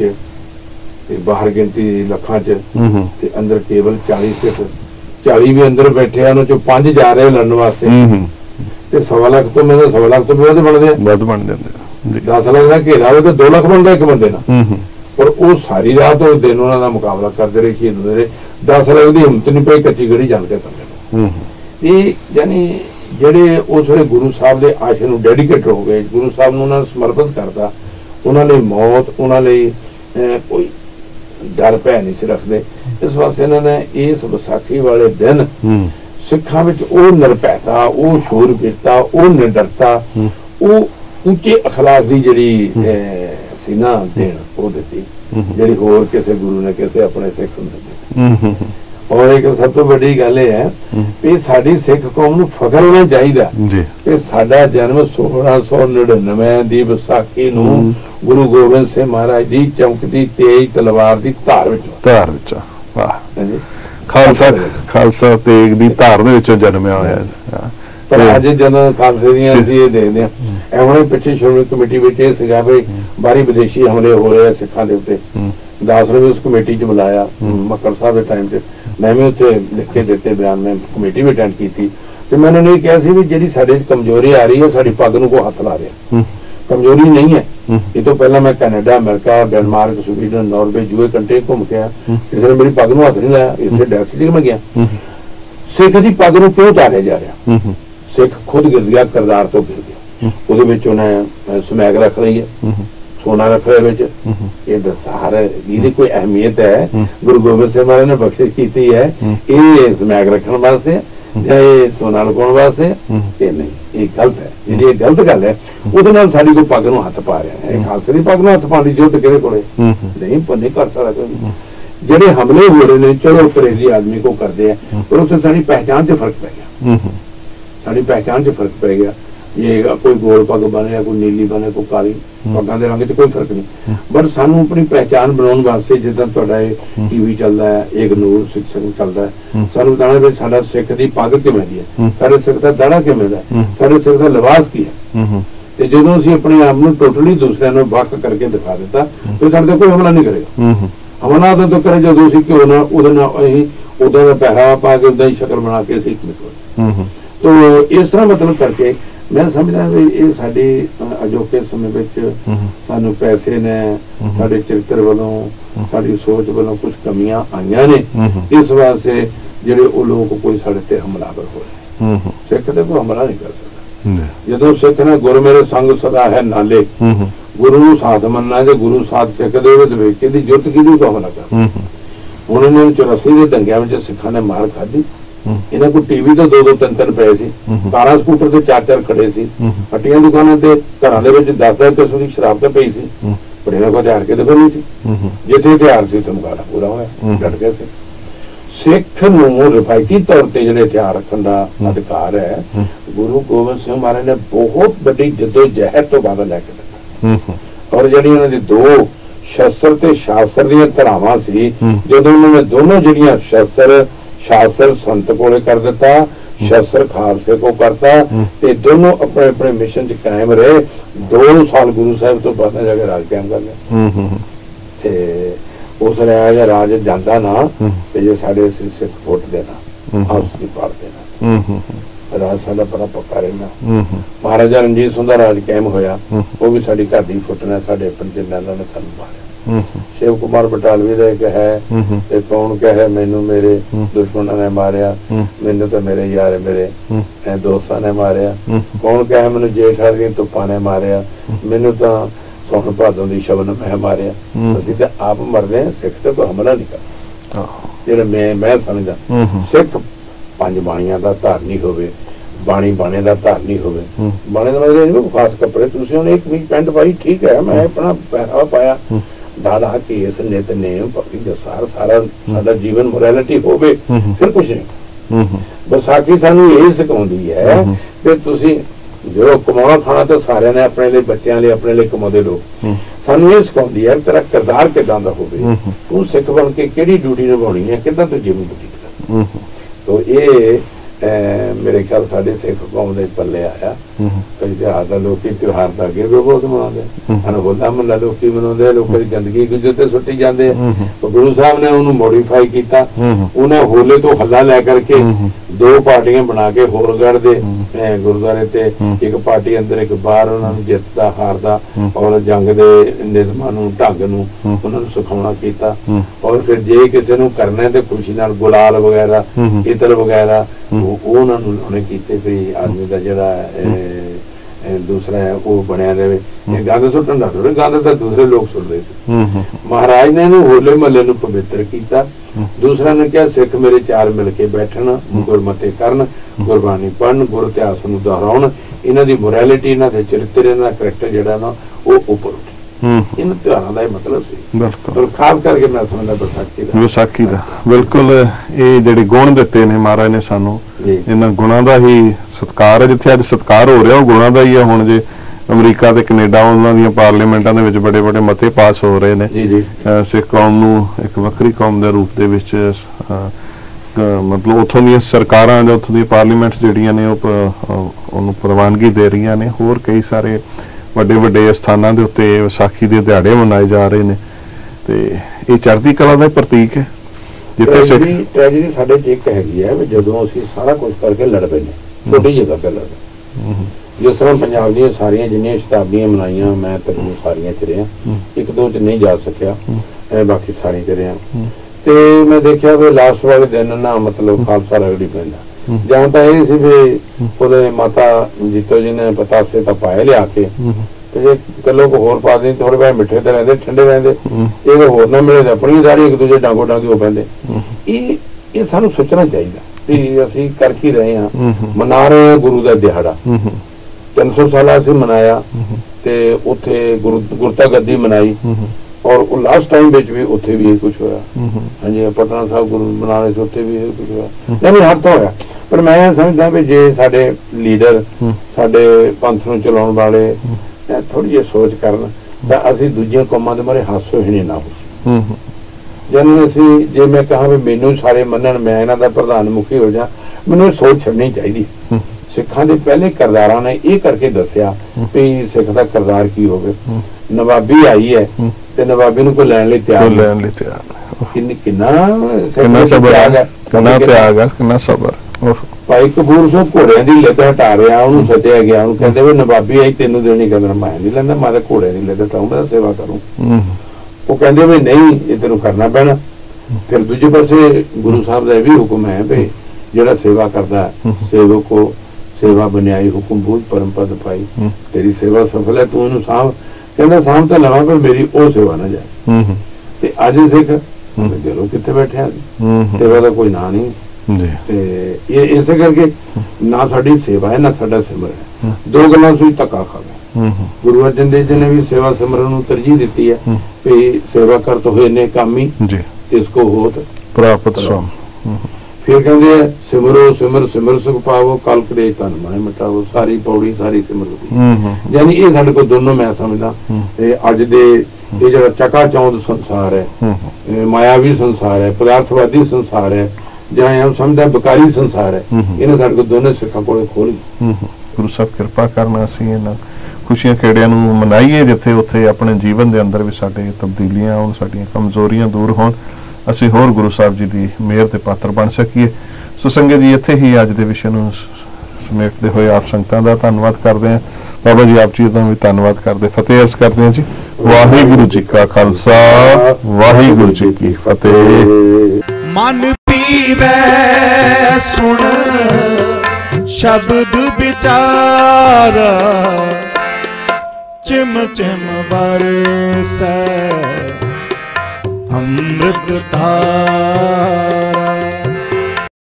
ਤੇ ਬਾਹਰ ਗਿਣਤੀ ਲੱਖਾਂ ਚ ਤੇ ਅੰਦਰ ਕੇਵਲ 40 ਸਿੱਖ, 40 ਵੀ ਅੰਦਰ ਬੈਠੇ, ਉਹਨਾਂ ਚੋਂ 5 ਜਾ ਰਹੇ ਲੜਨ ਵਾਸਤੇ। 1.25 ਲੱਖ तो मैं 1.25 ਲੱਖ तो बहुत बनते हैं, 10 ਲੱਖ का घेरा हो तो 2 ਲੱਖ बनता एक बंदे ना। और वो सारी रात और दिन उन्होंने मुकाबला करते रहे, शहीद होते रहे। 10 ਲੱਖ की हिम्मत नहीं पाई कच्ची गढ़ी चल के करने। यानी जेडे उस वे गुरु साहब के आशे नूं डेडिकेट हो गए, गुरु साहब नूं उन्होंने समर्पित करता, उन्होंने मौत उन्होंने कोई डर भै नहीं सी रखते। इस वास्ते इन्होंने इस बैसाखी वाले दिन सिखां विच ओ निरभैता, ओ शूरवीरता, ओ निडरता, ओ ऊंचे अखलाक दी जिहड़ी सी ना देन ओ दित्ती, जिहड़ी होर किसी गुरु ने किसी अपने सिख नूं दित्ती। और एक सब तो बड़ी गल है कि साडी सिख कौम नूं फखर होना चाहिए कि साडा जन्म 1699 दी बैसाखी नूं गुरु गोबिंद सिंह महाराज दी चमकदी तेज तलवार दी धार विच वाह खालसा तेग दी धार दे विचों जन्मिया होया। पर अज जदों खालसे दीयां असीं इह देखदे हां, एवं पिछे श्रोमणी कमेटी विच इह सीगा भी बाहरी विदेशी हमले हो रहे हैं सिखां दे उत्ते। दास ने भी उस कमेटी च बुलाया मक्कड़ साहब के टाइम से, मैं भी उत्थे लिख के दिते बयान, मैं कमेटी भी अटेंड की ते मैंने नहीं कहा सी भी जिहड़ी साडे च कमजोरी आ रही है साडी पग नूं कोई हत्थ ला रहा। कमजोरी नहीं है, ये तो पहला मैं Canada, America, Denmark, Sweden, Norway, यूए कंट्री घूम के आया, किसी ने मेरी पग नूं हत्थ नहीं लाया, इसे डेथ च मैं गया। सिख दी पग नूं क्यों तारिया जा रहा? सिख खुद गिर गया, करदार तो गिर गया, ਉਹਦੇ ਵਿੱਚ ਉਹਨੇ ਸਮੈਕ ਰੱਖ ਲਈ ਹੈ, सोना रख रहे विच। ये दसार ये कोई अहमियत है गुरु गोबिंद सिंह महाराज ने बख्शिश की है, ये समैक रखने वास्ते या ये सोना लुकाउण वास्ते? ये नहीं, ये गलत है। जी गलत गल है, ਉਹਦੇ ਨਾਲ ਸਾਡੀ ਕੋਈ ਪੱਗ ਨੂੰ ਹੱਥ ਪਾ ਰਿਹਾ ਹੈ। ਖਾਲਸੇ ਦੀ ਪੱਗ ਨੂੰ ਹੱਥ ਪਾਉਣ ਦੀ ਜ਼ਰੂਰਤ ਕਿਹਦੇ ਕੋਲੇ ਨਹੀਂ, ਨਹੀਂ ਕਰ ਸਕਦਾ ਕੋਈ। ਜਿਹੜੇ हमले हो रहे हैं चलो परहेजी आदमी को करते हैं, पर उससे साड़ी पहचान से फर्क पै गया, साड़ी पहचान से फर्क पै गया। ये कोई गोल पग बने, कोई नीली बने, कोई काली, पगां दे रंग च कोई फर्क नहीं। बट सानू अपनी पहचान बनाने वास्ते जिद्दां तुहाडा टीवी चलदा है, एक नूर सिख संघ चलदा है, सानू बताना भी साडा सिख दी पग किवें दी है, साडे सिख दा दाड़ा किवें दा है, साडे सिख दा लिबास की है। ते जदों असीं अपने आप नूं टोटली दूसरिਆਂ ਨੂੰ ਵੱਖ करके दिखा दिता तो साडे ते कोई हमला नहीं करेगा। हमला तो करे जदों असीं घिओ नाल ਉਹਦੇ ਨਾਲ ਅਸੀਂ उदा दा पहरावा पा के उदा ही शक्ल बना के असीं निकल। तो इस तरह मतलब करके मैं समझदा भी ये साडे अजोके समय विच सानू पैसे ने साडे चरित्र वालों साडी सोच वालों कुछ कमियां आईयां ने, इस वास्ते जिहड़े वो लोग कोई साडे ते हमलावर हो रहे। सिख ते कोई हमला नहीं कर सकदा। जदों सिख ने गुर मेरे संग सदा है नाले, ਗੁਰੂ ਨੂੰ ਸਾਥ ਮੰਨਣਾ ਤੇ ਗੁਰੂ ਸਾਥ ਸਿੱਖ ਦੇ ਵਿੱਚ ਵੇਖ ਕੇ ਦੀ ਜੁਰਤ ਕਿਹਦੀ ਕੋ ਹਮਲਾ ਕਰ। ਹੁਣ ਇਹਨਾਂ ਨੂੰ 84 ਦੇ ਦੰਗਿਆਂ ਵਿੱਚ ਸਿੱਖਾਂ ਨੇ ਮਾਰ ਖਾਧੀ। ਇਹਨਾਂ ਕੋਲ ਟੀਵੀ ਤਾਂ 2-2 3-3 ਪਏ ਸੀ, ਕਾਰਾਂ ਸਕੂਟਰ ਤੇ 4-4 ਖੜੇ ਸੀ, ਹੱਟੀਆਂ ਦੁਕਾਨਾਂ ਤੇ ਘਰਾਂ ਦੇ ਵਿੱਚ 10-10 ਕਿਸਮ ਦੀ ਸ਼ਰਾਬ ਤਾਂ ਪਈ ਸੀ, ਪਰ ਇਹਨਾਂ ਕੋਲ ਹਥਿਆਰ ਕਿਤੇ ਕੋਈ ਨਹੀਂ ਸੀ। ਜਿੱਥੇ ਹਥਿਆਰ ਸੀ ਉੱਥੇ ਮੁਕਾਬਲਾ ਪੂਰਾ ਹੋਇਆ, ਡਟ ਗਏ ਸੀ। ਸਿੱਖ ਨੂੰ ਰਿਵਾਇਤੀ ਤੌਰ ਤੇ ਜਿਹੜੇ ਹਥਿਆਰ ਰੱਖਣ ਦਾ ਅਧਿਕਾਰ ਹੈ, ਗੁਰੂ ਗੋਬਿੰਦ ਸਿੰਘ ਮਹਾਰਾਜ ਨੇ ਬਹੁਤ ਵੱਡੀ ਜਦੋਜਹਿਦ ਤੋਂ ਬਾਅਦ ਲੈ ਕੇ ਦਿੱਤਾ। ਔਰ ਜਿਹੜੀ ਉਹਨਾਂ ਦੀ 2 ਸ਼ਸਤਰ ਤੇ ਸ਼ਾਸਤਰ ਦੀਆਂ ਧਾਰਾਵਾਂ ਸੀ, ਜਦੋਂ ਉਹਨਾਂ ਨੇ ਦੋਨੋਂ ਜਿਹੜੀਆਂ ਸ਼ਸਤਰ ਸ਼ਾਸਤਰ ਸੰਤ ਕੋਲੇ ਕਰ ਦਿੱਤਾ, ਸ਼ਸਤਰ ਖਾਲਸੇ ਕੋ ਕਰਤਾ, ਤੇ ਦੋਨੋਂ ਆਪਣੇ ਆਪਣੇ ਮਿਸ਼ਨ ਚ ਕਾਇਮ ਰਹੇ। 2 ਸਾਲ ਗੁਰੂ ਸਾਹਿਬ ਤੋਂ ਬਾਅਦ ਜਾ ਕੇ ਰਾਜ ਕਾਇਮ ਕਰ ਲਿਆ। ਤੇ ਉਸ ਰਾਜ ਰਾਜ ਜਾਂਦਾ ਨਾ ਤੇ ਜੇ ਸਾਡੇ ਸਿੱਖ ਫੁੱਟ ਦੇਣਾ, ਆਪਸ ਦੀ ਪਾੜ ਦੇਣਾ, ਰਾਜ ਸਾਡਾ ਬੜਾ ਪੱਕਾ ਰਹਿਣਾ। ਮਹਾਰਾਜਾ ਰਣਜੀਤ ਸਿੰਘ ਦਾ ਰਾਜ ਕਾਇਮ ਹੋਇਆ, ਉਹ ਵੀ ਸਾਡੀ ਘਰ ਦੀ ਫੁੱਟਣਾ, ਸਾਡੇ ਪੰਜਨਾਂ ਨੇ ਸਾਨੂੰ ਮਾਰਿਆ। ਸ਼ਿਵ ਕੁਮਾਰ ਬਟਾਲਵੀ ਦਾ ਇੱਕ ਹੈ, ਤੇ ਕੌਣ ਕਹੇ ਮੈਨੂੰ ਮੇਰੇ ਦੁਸ਼ਮਣਾਂ ਨੇ ਮਾਰਿਆ, ਮੈਨੂੰ ਤਾਂ ਮੇਰੇ ਯਾਰ ਮੇਰੇ ਦੋਸਤਾਂ ਨੇ ਮਾਰਿਆ, ਕੌਣ ਕਹੇ ਮੈਨੂੰ ਜੇਠਾ ਦੀਆਂ ਧੁੱਪਾਂ ਨੇ ਮਾਰਿਆ, ਮੈਨੂੰ ਤਾਂ ਸੋਹਣ ਭਾਦੋਂ ਦੀ ਸ਼ਬਨ ਮੈਂ ਮਾਰਿਆ। ਅਸੀਂ ਤਾਂ ਆਪ ਮਰਦੇ ਹਾਂ, ਸਿੱਖ ਤੇ ਕੋਈ ਹਮਲਾ ਨਹੀਂ ਕਰਦਾ। ਜਿਹੜਾ ਮੈਂ ਸਮਝਦਾ ਸਿੱਖ 5 ਬਾਣੀਆਂ ਦਾ ਧਾਰਨੀ ਹੋਵੇ, ਬਾਣੀ ਬਾਣੇ ਦਾ ਧਾਰਨੀ ਹੋਵੇ। ਬਾਣੇ ਦਾ ਮਤਲਬ ਖਾਸ ਕੱਪੜੇ, ਤੁਸੀਂ ਹੁਣ ਇੱਕ ਵੀ ਪੈਂਟ ਪਾਈ ਠੀਕ ਹੈ, ਮੈਂ ਆਪਣਾ ਪਹਿਰਾਵਾ ਪਾਇਆ, ਦਾਦਾ ਕੇਸ ਨਿਤਨੇਮ ਭਗਤੀ ਜਸਾਰ ਸਾਰਾ ਸਾਡਾ ਜੀਵਨ ਮੋਰੈਲਿਟੀ ਹੋਵੇ, ਫਿਰ ਕੁਛ ਨਹੀਂ। ਵਿਸਾਖੀ ਸਾਨੂੰ ਇਹ ਸਿਖਾਉਂਦੀ ਹੈ ਕਿ ਤੁਸੀਂ ਜੋ ਕਮਾਉਣਾ ਖਾਣਾ ਤਾਂ ਸਾਰਿਆਂ ਨੇ ਆਪਣੇ ਲਈ, ਬੱਚਿਆਂ ਲਈ, ਆਪਣੇ ਲਈ ਕਮਾਉਂਦੇ ਲੋਕ। ਸਾਨੂੰ ਇਹ ਸਿਖਾਉਂਦੀ ਹੈ ਤੇਰਾ ਕਿਰਦਾਰ ਕਿੱਦਾਂ ਦਾ ਹੋਵੇ, ਤੂੰ ਸਿੱਖ ਬਣ ਕੇ ਕਿਹੜੀ ਡਿਊਟੀ ਨਿਭਾਉਣੀ ਹੈ, ਕਿੱਦਾਂ ਤੂੰ ਜੀਵਨ ਬਤੀਤ ਕਰ। ਤੋ ਇਹ ਮੇਰੇ ਖਿਆਲ ਸਾਡੇ ਸਿੱਖ ਕੌਮ ਦੇ ਪੱਲੇ ਆਇਆ। ਕਈ ਤਿਉਹਾਰ ਦਾ ਲੋਕੀ ਤਿਉਹਾਰ ਦਾ ਅੱਗੇ ਵੀ ਬਹੁਤ ਮਨਾਉਂਦੇ, ਹੋਲਾ ਮਹੱਲਾ ਲੋਕੀ ਮਨਾਉਂਦੇ, ਲੋਕਾਂ ਦੀ ਜ਼ਿੰਦਗੀ ਗੁਜ਼ਰ ਤੇ ਸੁੱਟੀ ਜਾਂਦੇ। ਗੁਰੂ ਸਾਹਿਬ ਨੇ ਉਹਨੂੰ ਮੋਡੀਫਾਈ ਕੀਤਾ, ਉਹਨੇ ਹੋਲੇ ਤੋਂ ਹੱਲਾ ਲੈ ਕਰਕੇ 2 ਪਾਰਟੀਆਂ ਬਣਾ ਕੇ ਹੋਰਗੜ੍ਹ ਦੇ ਗੁਰਦੁਆਰੇ ਤੇ ਇੱਕ ਪਾਰਟੀ ਅੰਦਰ ਇੱਕ ਬਾਹਰ, ਉਹਨਾਂ ਨੂੰ ਜਿੱਤ ਦਾ ਹਾਰ ਦਾ ਔਰ ਜੰਗ ਦੇ ਨਿਯਮਾਂ ਨੂੰ ਢੰਗ ਨੂੰ ਉਹਨਾਂ ਨੂੰ ਸਿਖਾਉਣਾ ਕੀਤਾ। ਔਰ ਫਿਰ ਜੇ ਕਿਸੇ ਨੂੰ ਕਰਨਾ ਤੇ ਖੁਸ਼ੀ ਨਾਲ ਗੁਲਾਲ ਵਗੈਰਾ ਇਤਰ ਵਗੈਰਾ ਉਹਨਾਂ ਨੂੰ ਉਹਨੇ ਕੀਤੇ ਵੀ ਆਦਮੀ ਦਾ ਜਿਹੜਾ ਦੂਸਰਾ ਹੈ ਉਹ ਬਣਿਆ ਰਹੇ। ਗੰਦ ਸੁੱਟਣ ਦਾ ਥੋੜੇ, ਗੰਦ ਤਾਂ ਦੂਸਰੇ ਲੋਕ ਸੁੱਟਦੇ ਸੀ। ਮਹਾਰਾਜ ਨੇ ਇਹਨੂੰ ਹੋਲੇ ਮਹੱਲੇ ਨੂੰ ਪਵਿੱਤਰ ਕੀਤਾ। ਦੂਸਰਾ ਨੇ ਕਿਹਾ ਸਿੱਖ ਮੇਰੇ 4 ਮਿਲ ਕੇ ਬੈਠਣ, ਗੁਰਮਤੇ ਕਰਨ, ਗੁਰਬਾਣੀ ਪੜ੍ਹਨ, ਗੁਰ ਇਤਿਹਾਸ ਨੂੰ ਦੁਹਰਾਉਣ, ਇਹਨਾਂ ਦੀ ਮੋਰੈਲਿਟੀ, ਇਹਨਾਂ ਦੇ ਚਰਿੱਤਰ, ਇਹਨਾਂ ਦਾ ਕਰੈਕਟਰ ਜਿਹੜਾ ਨਾ ਉਹ ਉੱਪਰ ਉੱਠੇ। ਇਹਨਾਂ ਤਿਉਹਾਰਾਂ ਦਾ ਇਹ ਮਤਲਬ ਸੀ। ਬਿਲਕੁਲ, ਖਾਸ ਕਰਕੇ ਮੈਂ ਸਮਝਦਾ ਵਿਸਾਖੀ ਦਾ ਬਿਲਕੁਲ ਇਹ ਜਿਹੜੇ ਗੁਣ ਦਿੱਤੇ ਨੇ ਮਹਾਰਾਜ ਨੇ ਸਾਨੂੰ, ਇਹਨਾਂ ਗੁਣਾਂ ਦਾ ਹੀ ਸਤਿਕਾਰ ਹੈ। ਜਿੱਥੇ ਅੱਜ ਸਤਿਕਾਰ ਹੋ ਰਿਹਾ ਉਹ ਗੁਣਾਂ ਦਾ ਹੀ ਹੈ। ਹੁਣ ਜੇ ਅਮਰੀਕਾ ਤੇ ਕੈਨੇਡਾ ਉਹਨਾਂ ਦੀਆਂ ਪਾਰਲੀਮੈਂਟਾਂ ਦੇ ਵਿੱਚ ਬੜੇ ਬੜੇ ਮਤੇ ਪਾਸ ਹੋ ਰਹੇ ਨੇ ਸਿੱਖ ਕੌਮ ਨੂੰ ਇੱਕ ਵੱਖਰੀ ਕੌਮ ਦੇ ਰੂਪ ਦੇ ਵਿੱਚ, ਮਤਲਬ ਉੱਥੋਂ ਦੀਆਂ ਸਰਕਾਰਾਂ ਜਾਂ ਉੱਥੋਂ ਦੀਆਂ ਪਾਰਲੀਮੈਂਟ ਜਿਹੜੀਆਂ ਨੇ ਉਹਨੂੰ ਪ੍ਰਵਾਨਗੀ ਦੇ ਰਹੀਆਂ ਨੇ। ਹੋਰ ਕਈ ਸਾਰੇ ਵੱਡੇ ਵੱਡੇ ਸਥਾਨਾਂ ਦੇ ਉੱਤੇ ਵਿਸਾਖੀ ਦੇ ਦਿਹਾੜੇ ਮਨਾਏ ਜਾ ਰਹੇ ਨੇ, ਤੇ ਇਹ ਚੜ੍ਹਦੀ ਕਲਾ ਦਾ ਪ੍ਰਤੀਕ ਹੈ। ਜਿੱਥੇ ਟ੍ਰੈਜਡੀ ਸਾਡੇ ਚ ਇੱਕ ਹੈਗੀ ਹੈ ਵੀ ਜਦੋਂ ਅਸੀਂ ਸਾਰਾ ਕੁਝ ਕਰਕੇ ਲੜ ਪੈਂਦੇ, ਛੋਟੀ ਜਗ੍ਹਾ ਤੇ ਲੜਦੇ। ਜਿਸ ਤਰ੍ਹਾਂ ਪੰਜਾਬ ਦੀਆਂ ਸਾਰੀਆਂ ਜਿੰਨੀਆਂ ਸ਼ਤਾਬਦੀਆਂ ਮਨਾਈਆਂ, ਮੈਂ ਤਕਰੀਬਨ ਸਾਰੀਆਂ ਚ ਰਿਹਾ, 1-2 ਚ ਨਹੀਂ ਜਾ ਸਕਿਆ, ਬਾਕੀ ਸਾਰੀਆਂ ਚ ਰਿਹਾ। ਤੇ ਮੈਂ ਦੇਖਿਆ ਵੀ ਲਾਸਟ ਵਾਲੇ ਦਿਨ ਨਾ ਮਤਲਬ ਖਾਲਸਾ ਰਗੜੀ ਪੈਂਦਾ। ਜਾਂ ਤਾਂ ਇਹ ਸੀ ਵੀ ਉਹਦੇ ਮਾਤਾ ਜੀਤੋ ਜੀ ਨੇ ਪਤਾਸੇ ਤਾਂ ਪਾਏ ਲਿਆ ਕੇ, ਤੇ ਜੇ ਕਿਲੋ ਕੋ ਹੋਰ ਪਾ ਦੇ, ਥੋੜੇ ਬਹੁਤ ਮਿੱਠੇ ਤੇ ਰਹਿੰਦੇ, ਠੰਡੇ ਰਹਿੰਦੇ, ਇਹ ਹੋਰ ਨਾ ਮਿਲੇ ਆਪਣੀ ਦਾੜੀ ਇੱਕ ਦੂਜੇ ਡਾਂਗੋ ਡਾਂਗੀ ਹੋ ਪੈਂਦੇ। ਇਹ ਸਾਨੂੰ ਸੋਚਣਾ ਚਾਹੀਦਾ ਵੀ ਅਸੀਂ ਕਰ ਕੀ ਰਹੇ ਹਾਂ। ਮਨਾ ਰਹੇ ਹਾਂ ਗੁਰੂ ਦਾ ਦਿਹਾੜਾ, 300 ਸਾਲਾ ਅਸੀਂ ਮਨਾਇਆ, ਤੇ ਉੱਥੇ ਗੁਰਤਾ ਗੱਦੀ ਮਨਾਈ, ਔਰ ਉਹ ਲਾਸਟ ਟਾਈਮ ਵਿੱਚ ਵੀ ਉੱਥੇ ਵੀ ਇਹ ਕੁਛ ਹੋਇਆ। ਹਾਂਜੀ, ਪਟਨਾ ਸਾਹਿਬ ਗੁਰੂ ਬਣਾਉਣੇ ਸੀ, ਉੱਥੇ ਵੀ ਇਹ ਕੁਛ ਹੋਇਆ, ਨਹੀਂ ਹਰ ਤੋਂ ਹੋਇਆ। ਪਰ ਮੈਂ ਸਮਝਦਾ ਵੀ ਜੇ ਸਾਡੇ ਲੀਡਰ, ਸਾਡੇ ਪੰਥ ਨੂੰ ਚਲਾਉਣ ਵਾਲੇ ਥੋੜੀ ਜਿਹੀ ਸੋਚ ਕਰਨ ਤਾਂ ਅਸੀਂ ਦੂਜੀਆਂ ਕੌਮਾਂ ਦੇ ਬਾਰੇ ਹਾਸੋਹੀਣੇ ਨਾ ਹੋ। ਜਾਨੀ ਅਸੀਂ ਜੇ ਮੈਂ ਕਹਾਂ ਵੀ ਮੈਨੂੰ ਸਾਰੇ ਮੰਨਣ, ਮੈਂ ਇਹਨਾਂ ਦਾ ਪ੍ਰਧਾਨ ਮੁਖੀ ਹੋ ਜਾ, ਮੈਨੂੰ ਇਹ ਸੋਚ ਛੱਡਣੀ ਚਾਹੀਦੀ। ਸਿੱਖਾਂ ਦੇ ਪਹਿਲੇ ਕਿਰਦਾਰਾਂ ਨੇ ਇਹ ਕਰਕੇ ਦੱਸਿਆ ਵੀ ਸਿੱਖ ਦਾ ਕਿਰਦਾਰ ਕੀ ਹੋਵੇ। ਨਵਾਬੀ ਆਈ ਹੈ ਤੇ ਨਵਾਬੀ ਨੂੰ ਕੋਈ ਲੈਣ ਲਈ ਤਿਆਰ, ਕਿੰਨਾ ਸਬਰ। ਭਾਈ ਕਪੂਰ ਸਿੰਘ ਘੋੜਿਆਂ ਦੀ ਲਿੱਦ ਹਟਾ ਰਿਹਾ, ਉਹਨੂੰ ਸੱਦਿਆ ਗਿਆ, ਉਹਨੂੰ ਕਹਿੰਦੇ ਵੀ ਨਵਾਬੀ ਆਈ ਤੈਨੂੰ ਦੇਣੀ, ਕਹਿੰਦਾ ਮੈਂ ਨਹੀਂ ਲੈਂਦਾ, ਮੈਂ ਤਾਂ ਘੋੜਿਆਂ ਦੀ ਲਿੱਦ ਹਟਾਊਂ, ਮੈਂ ਸੇਵਾ ਕਰੂੰ। ਉਹ ਕਹਿੰਦੇ ਵੀ ਨਹੀਂ, ਇਹ ਤੈਨੂੰ ਕਰਨਾ ਪੈਣਾ। ਫਿਰ ਦੂਜੇ ਪਾਸੇ ਗੁਰੂ ਸਾਹਿਬ ਦਾ ਇਹ ਵੀ ਹੁਕਮ ਹੈ ਵੀ ਜਿਹੜਾ ਸੇਵਾ ਕਰਦਾ ਸੇਵਕ ਕੋ ਸੇਵਾ ਬਨਿਆਈ, ਹੁਕਮ ਬੂਝ ਪਰਮ ਪਦ ਪਾਈ। ਤੇਰੀ ਸੇਵਾ ਸਫਲ ਹੈ, ਤੂੰ ਇਹਨੂੰ ਸਾਂਭ। ਕਹਿੰਦਾ ਸਾਂਭ ਤਾਂ ਲਵਾਂ ਪਰ ਮੇਰੀ ਉਹ ਸੇਵਾ ਨਾ ਜਾਏ। ਤੇ ਅੱਜ ਸਿੱਖ ਦਿਲੋਂ ਕਿੱਥੇ ਬੈਠਿਆ, ਸੇਵਾ ਦਾ ਕੋਈ ਨਾਂ ਨਹੀਂ ਜੀ। ਤੇ ਇਹ ਇਸੇ ਕਰਕੇ ਨਾ ਸਾਡੀ ਸੇਵਾ ਹੈ ਨਾ ਸਾਡਾ ਸਿਮਰਨ ਹੈ, ਦੋ ਗੱਲਾਂ ਸੂਈ ਧੱਕਾ ਖਾਵੇ। ਗੁਰੂ ਅਰਜਨ ਦੇਵ ਜੀ ਨੇ ਵੀ ਸੇਵਾ ਸਿਮਰਨ ਨੂੰ ਤਰਜੀਹ ਦਿੱਤੀ ਹੈ ਵੀ ਸੇਵਾ ਕਰਤ ਹੋਏ ਨੇ ਕਾਮੀ ਜੀ ਇਸ ਕੋ ਹੋਤ ਪ੍ਰਾਪਤ ਸਮ। ਫਿਰ ਕਹਿੰਦੇ ਆ ਸਿਮਰੋ ਸਿਮਰ ਸਿਮਰ ਸੁਖ ਪਾਵੋ ਕਲ ਕਲੇਸ਼ ਤਨ ਮਾਏ ਮਿਟਾਵੋ, ਸਾਰੀ ਪੌੜੀ ਸਾਰੀ ਸਿਮਰ। ਯਾਨੀ ਇਹ ਸਾਡੇ ਕੋਲ ਦੋਨੋਂ ਮੈਂ ਸਮਝਦਾ ਤੇ ਅੱਜ ਦੇ ਇਹ ਜਿਹੜਾ ਚਕਾਚੌਂਦ ਸੰਸਾਰ ਹੈ, ਮਾਇਆਵੀ ਸੰਸਾਰ ਹੈ, ਪਦਾਰਥਵਾਦੀ ਸੰਸਾਰ ਹੈ, ਜਾਂ ਇਹ ਸਮਝਦਾ ਬਕਾਰੀ ਸੰਸਾਰ ਹੈ, ਇਹਨੇ ਸਾਡੇ ਕੋਲ ਦੋਨੇ ਸਿੱਖਾਂ ਕੋਲ ਖੋਲੀ। ਗੁਰੂ ਸਾਹਿਬ ਕਿਰਪਾ ਕਰਨਾ, ਅਸੀਂ ਇਹਨਾਂ ਖੁਸ਼ੀਆਂ ਖੇੜਿਆਂ ਨੂੰ ਮਨਾਈਏ ਜਿੱਥੇ ਉੱਥੇ ਆਪਣੇ ਜੀਵਨ ਦੇ ਅੰਦਰ ਵੀ ਸਾਡੇ ਤਬਦੀਲੀਆਂ ਆਉਣ, ਸਾਡੀਆਂ ਕਮਜ਼ੋਰੀਆਂ ਦੂਰ ਹੋਣ, ਅਸੀਂ ਹੋਰ ਗੁਰੂ ਸਾਹਿਬ ਜੀ ਦੀ ਮਿਹਰ ਦੇ ਪਾਤਰ ਬਣ ਸਕੀਏ। ਸੋ ਸੰਗਤ ਜੀ, ਇੱਥੇ ਹੀ ਅੱਜ ਦੇ ਵਿਸ਼ੇ ਨੂੰ ਸਮੇਟਦੇ ਹੋਏ ਆਪ ਸੰਗਤਾਂ ਦਾ ਧੰਨਵਾਦ ਕਰਦੇ ਹਾਂ। ਬਾਬਾ ਜੀ ਆਪ ਜੀ ਦਾ ਵੀ ਧੰਨਵਾਦ ਕਰਦੇ, ਫਤਿਹ ਅਰਜ਼ ਕਰਦੇ ਹਾਂ ਜੀ। ਵਾਹਿਗੁਰੂ ਜੀ ਕਾ ਖਾਲਸਾ, ਵਾਹਿਗੁਰੂ ਜੀ ਕੀ ਫਤਿਹ। ਮਨ ਪੀਵੈ ਸੁਣ ਸ਼ਬਦ ਵਿਚਾਰ, ਚਿਮ ਚਿਮ ਵਰਸੈ ਅੰਮ੍ਰਿਤ ਧਾਰਾ।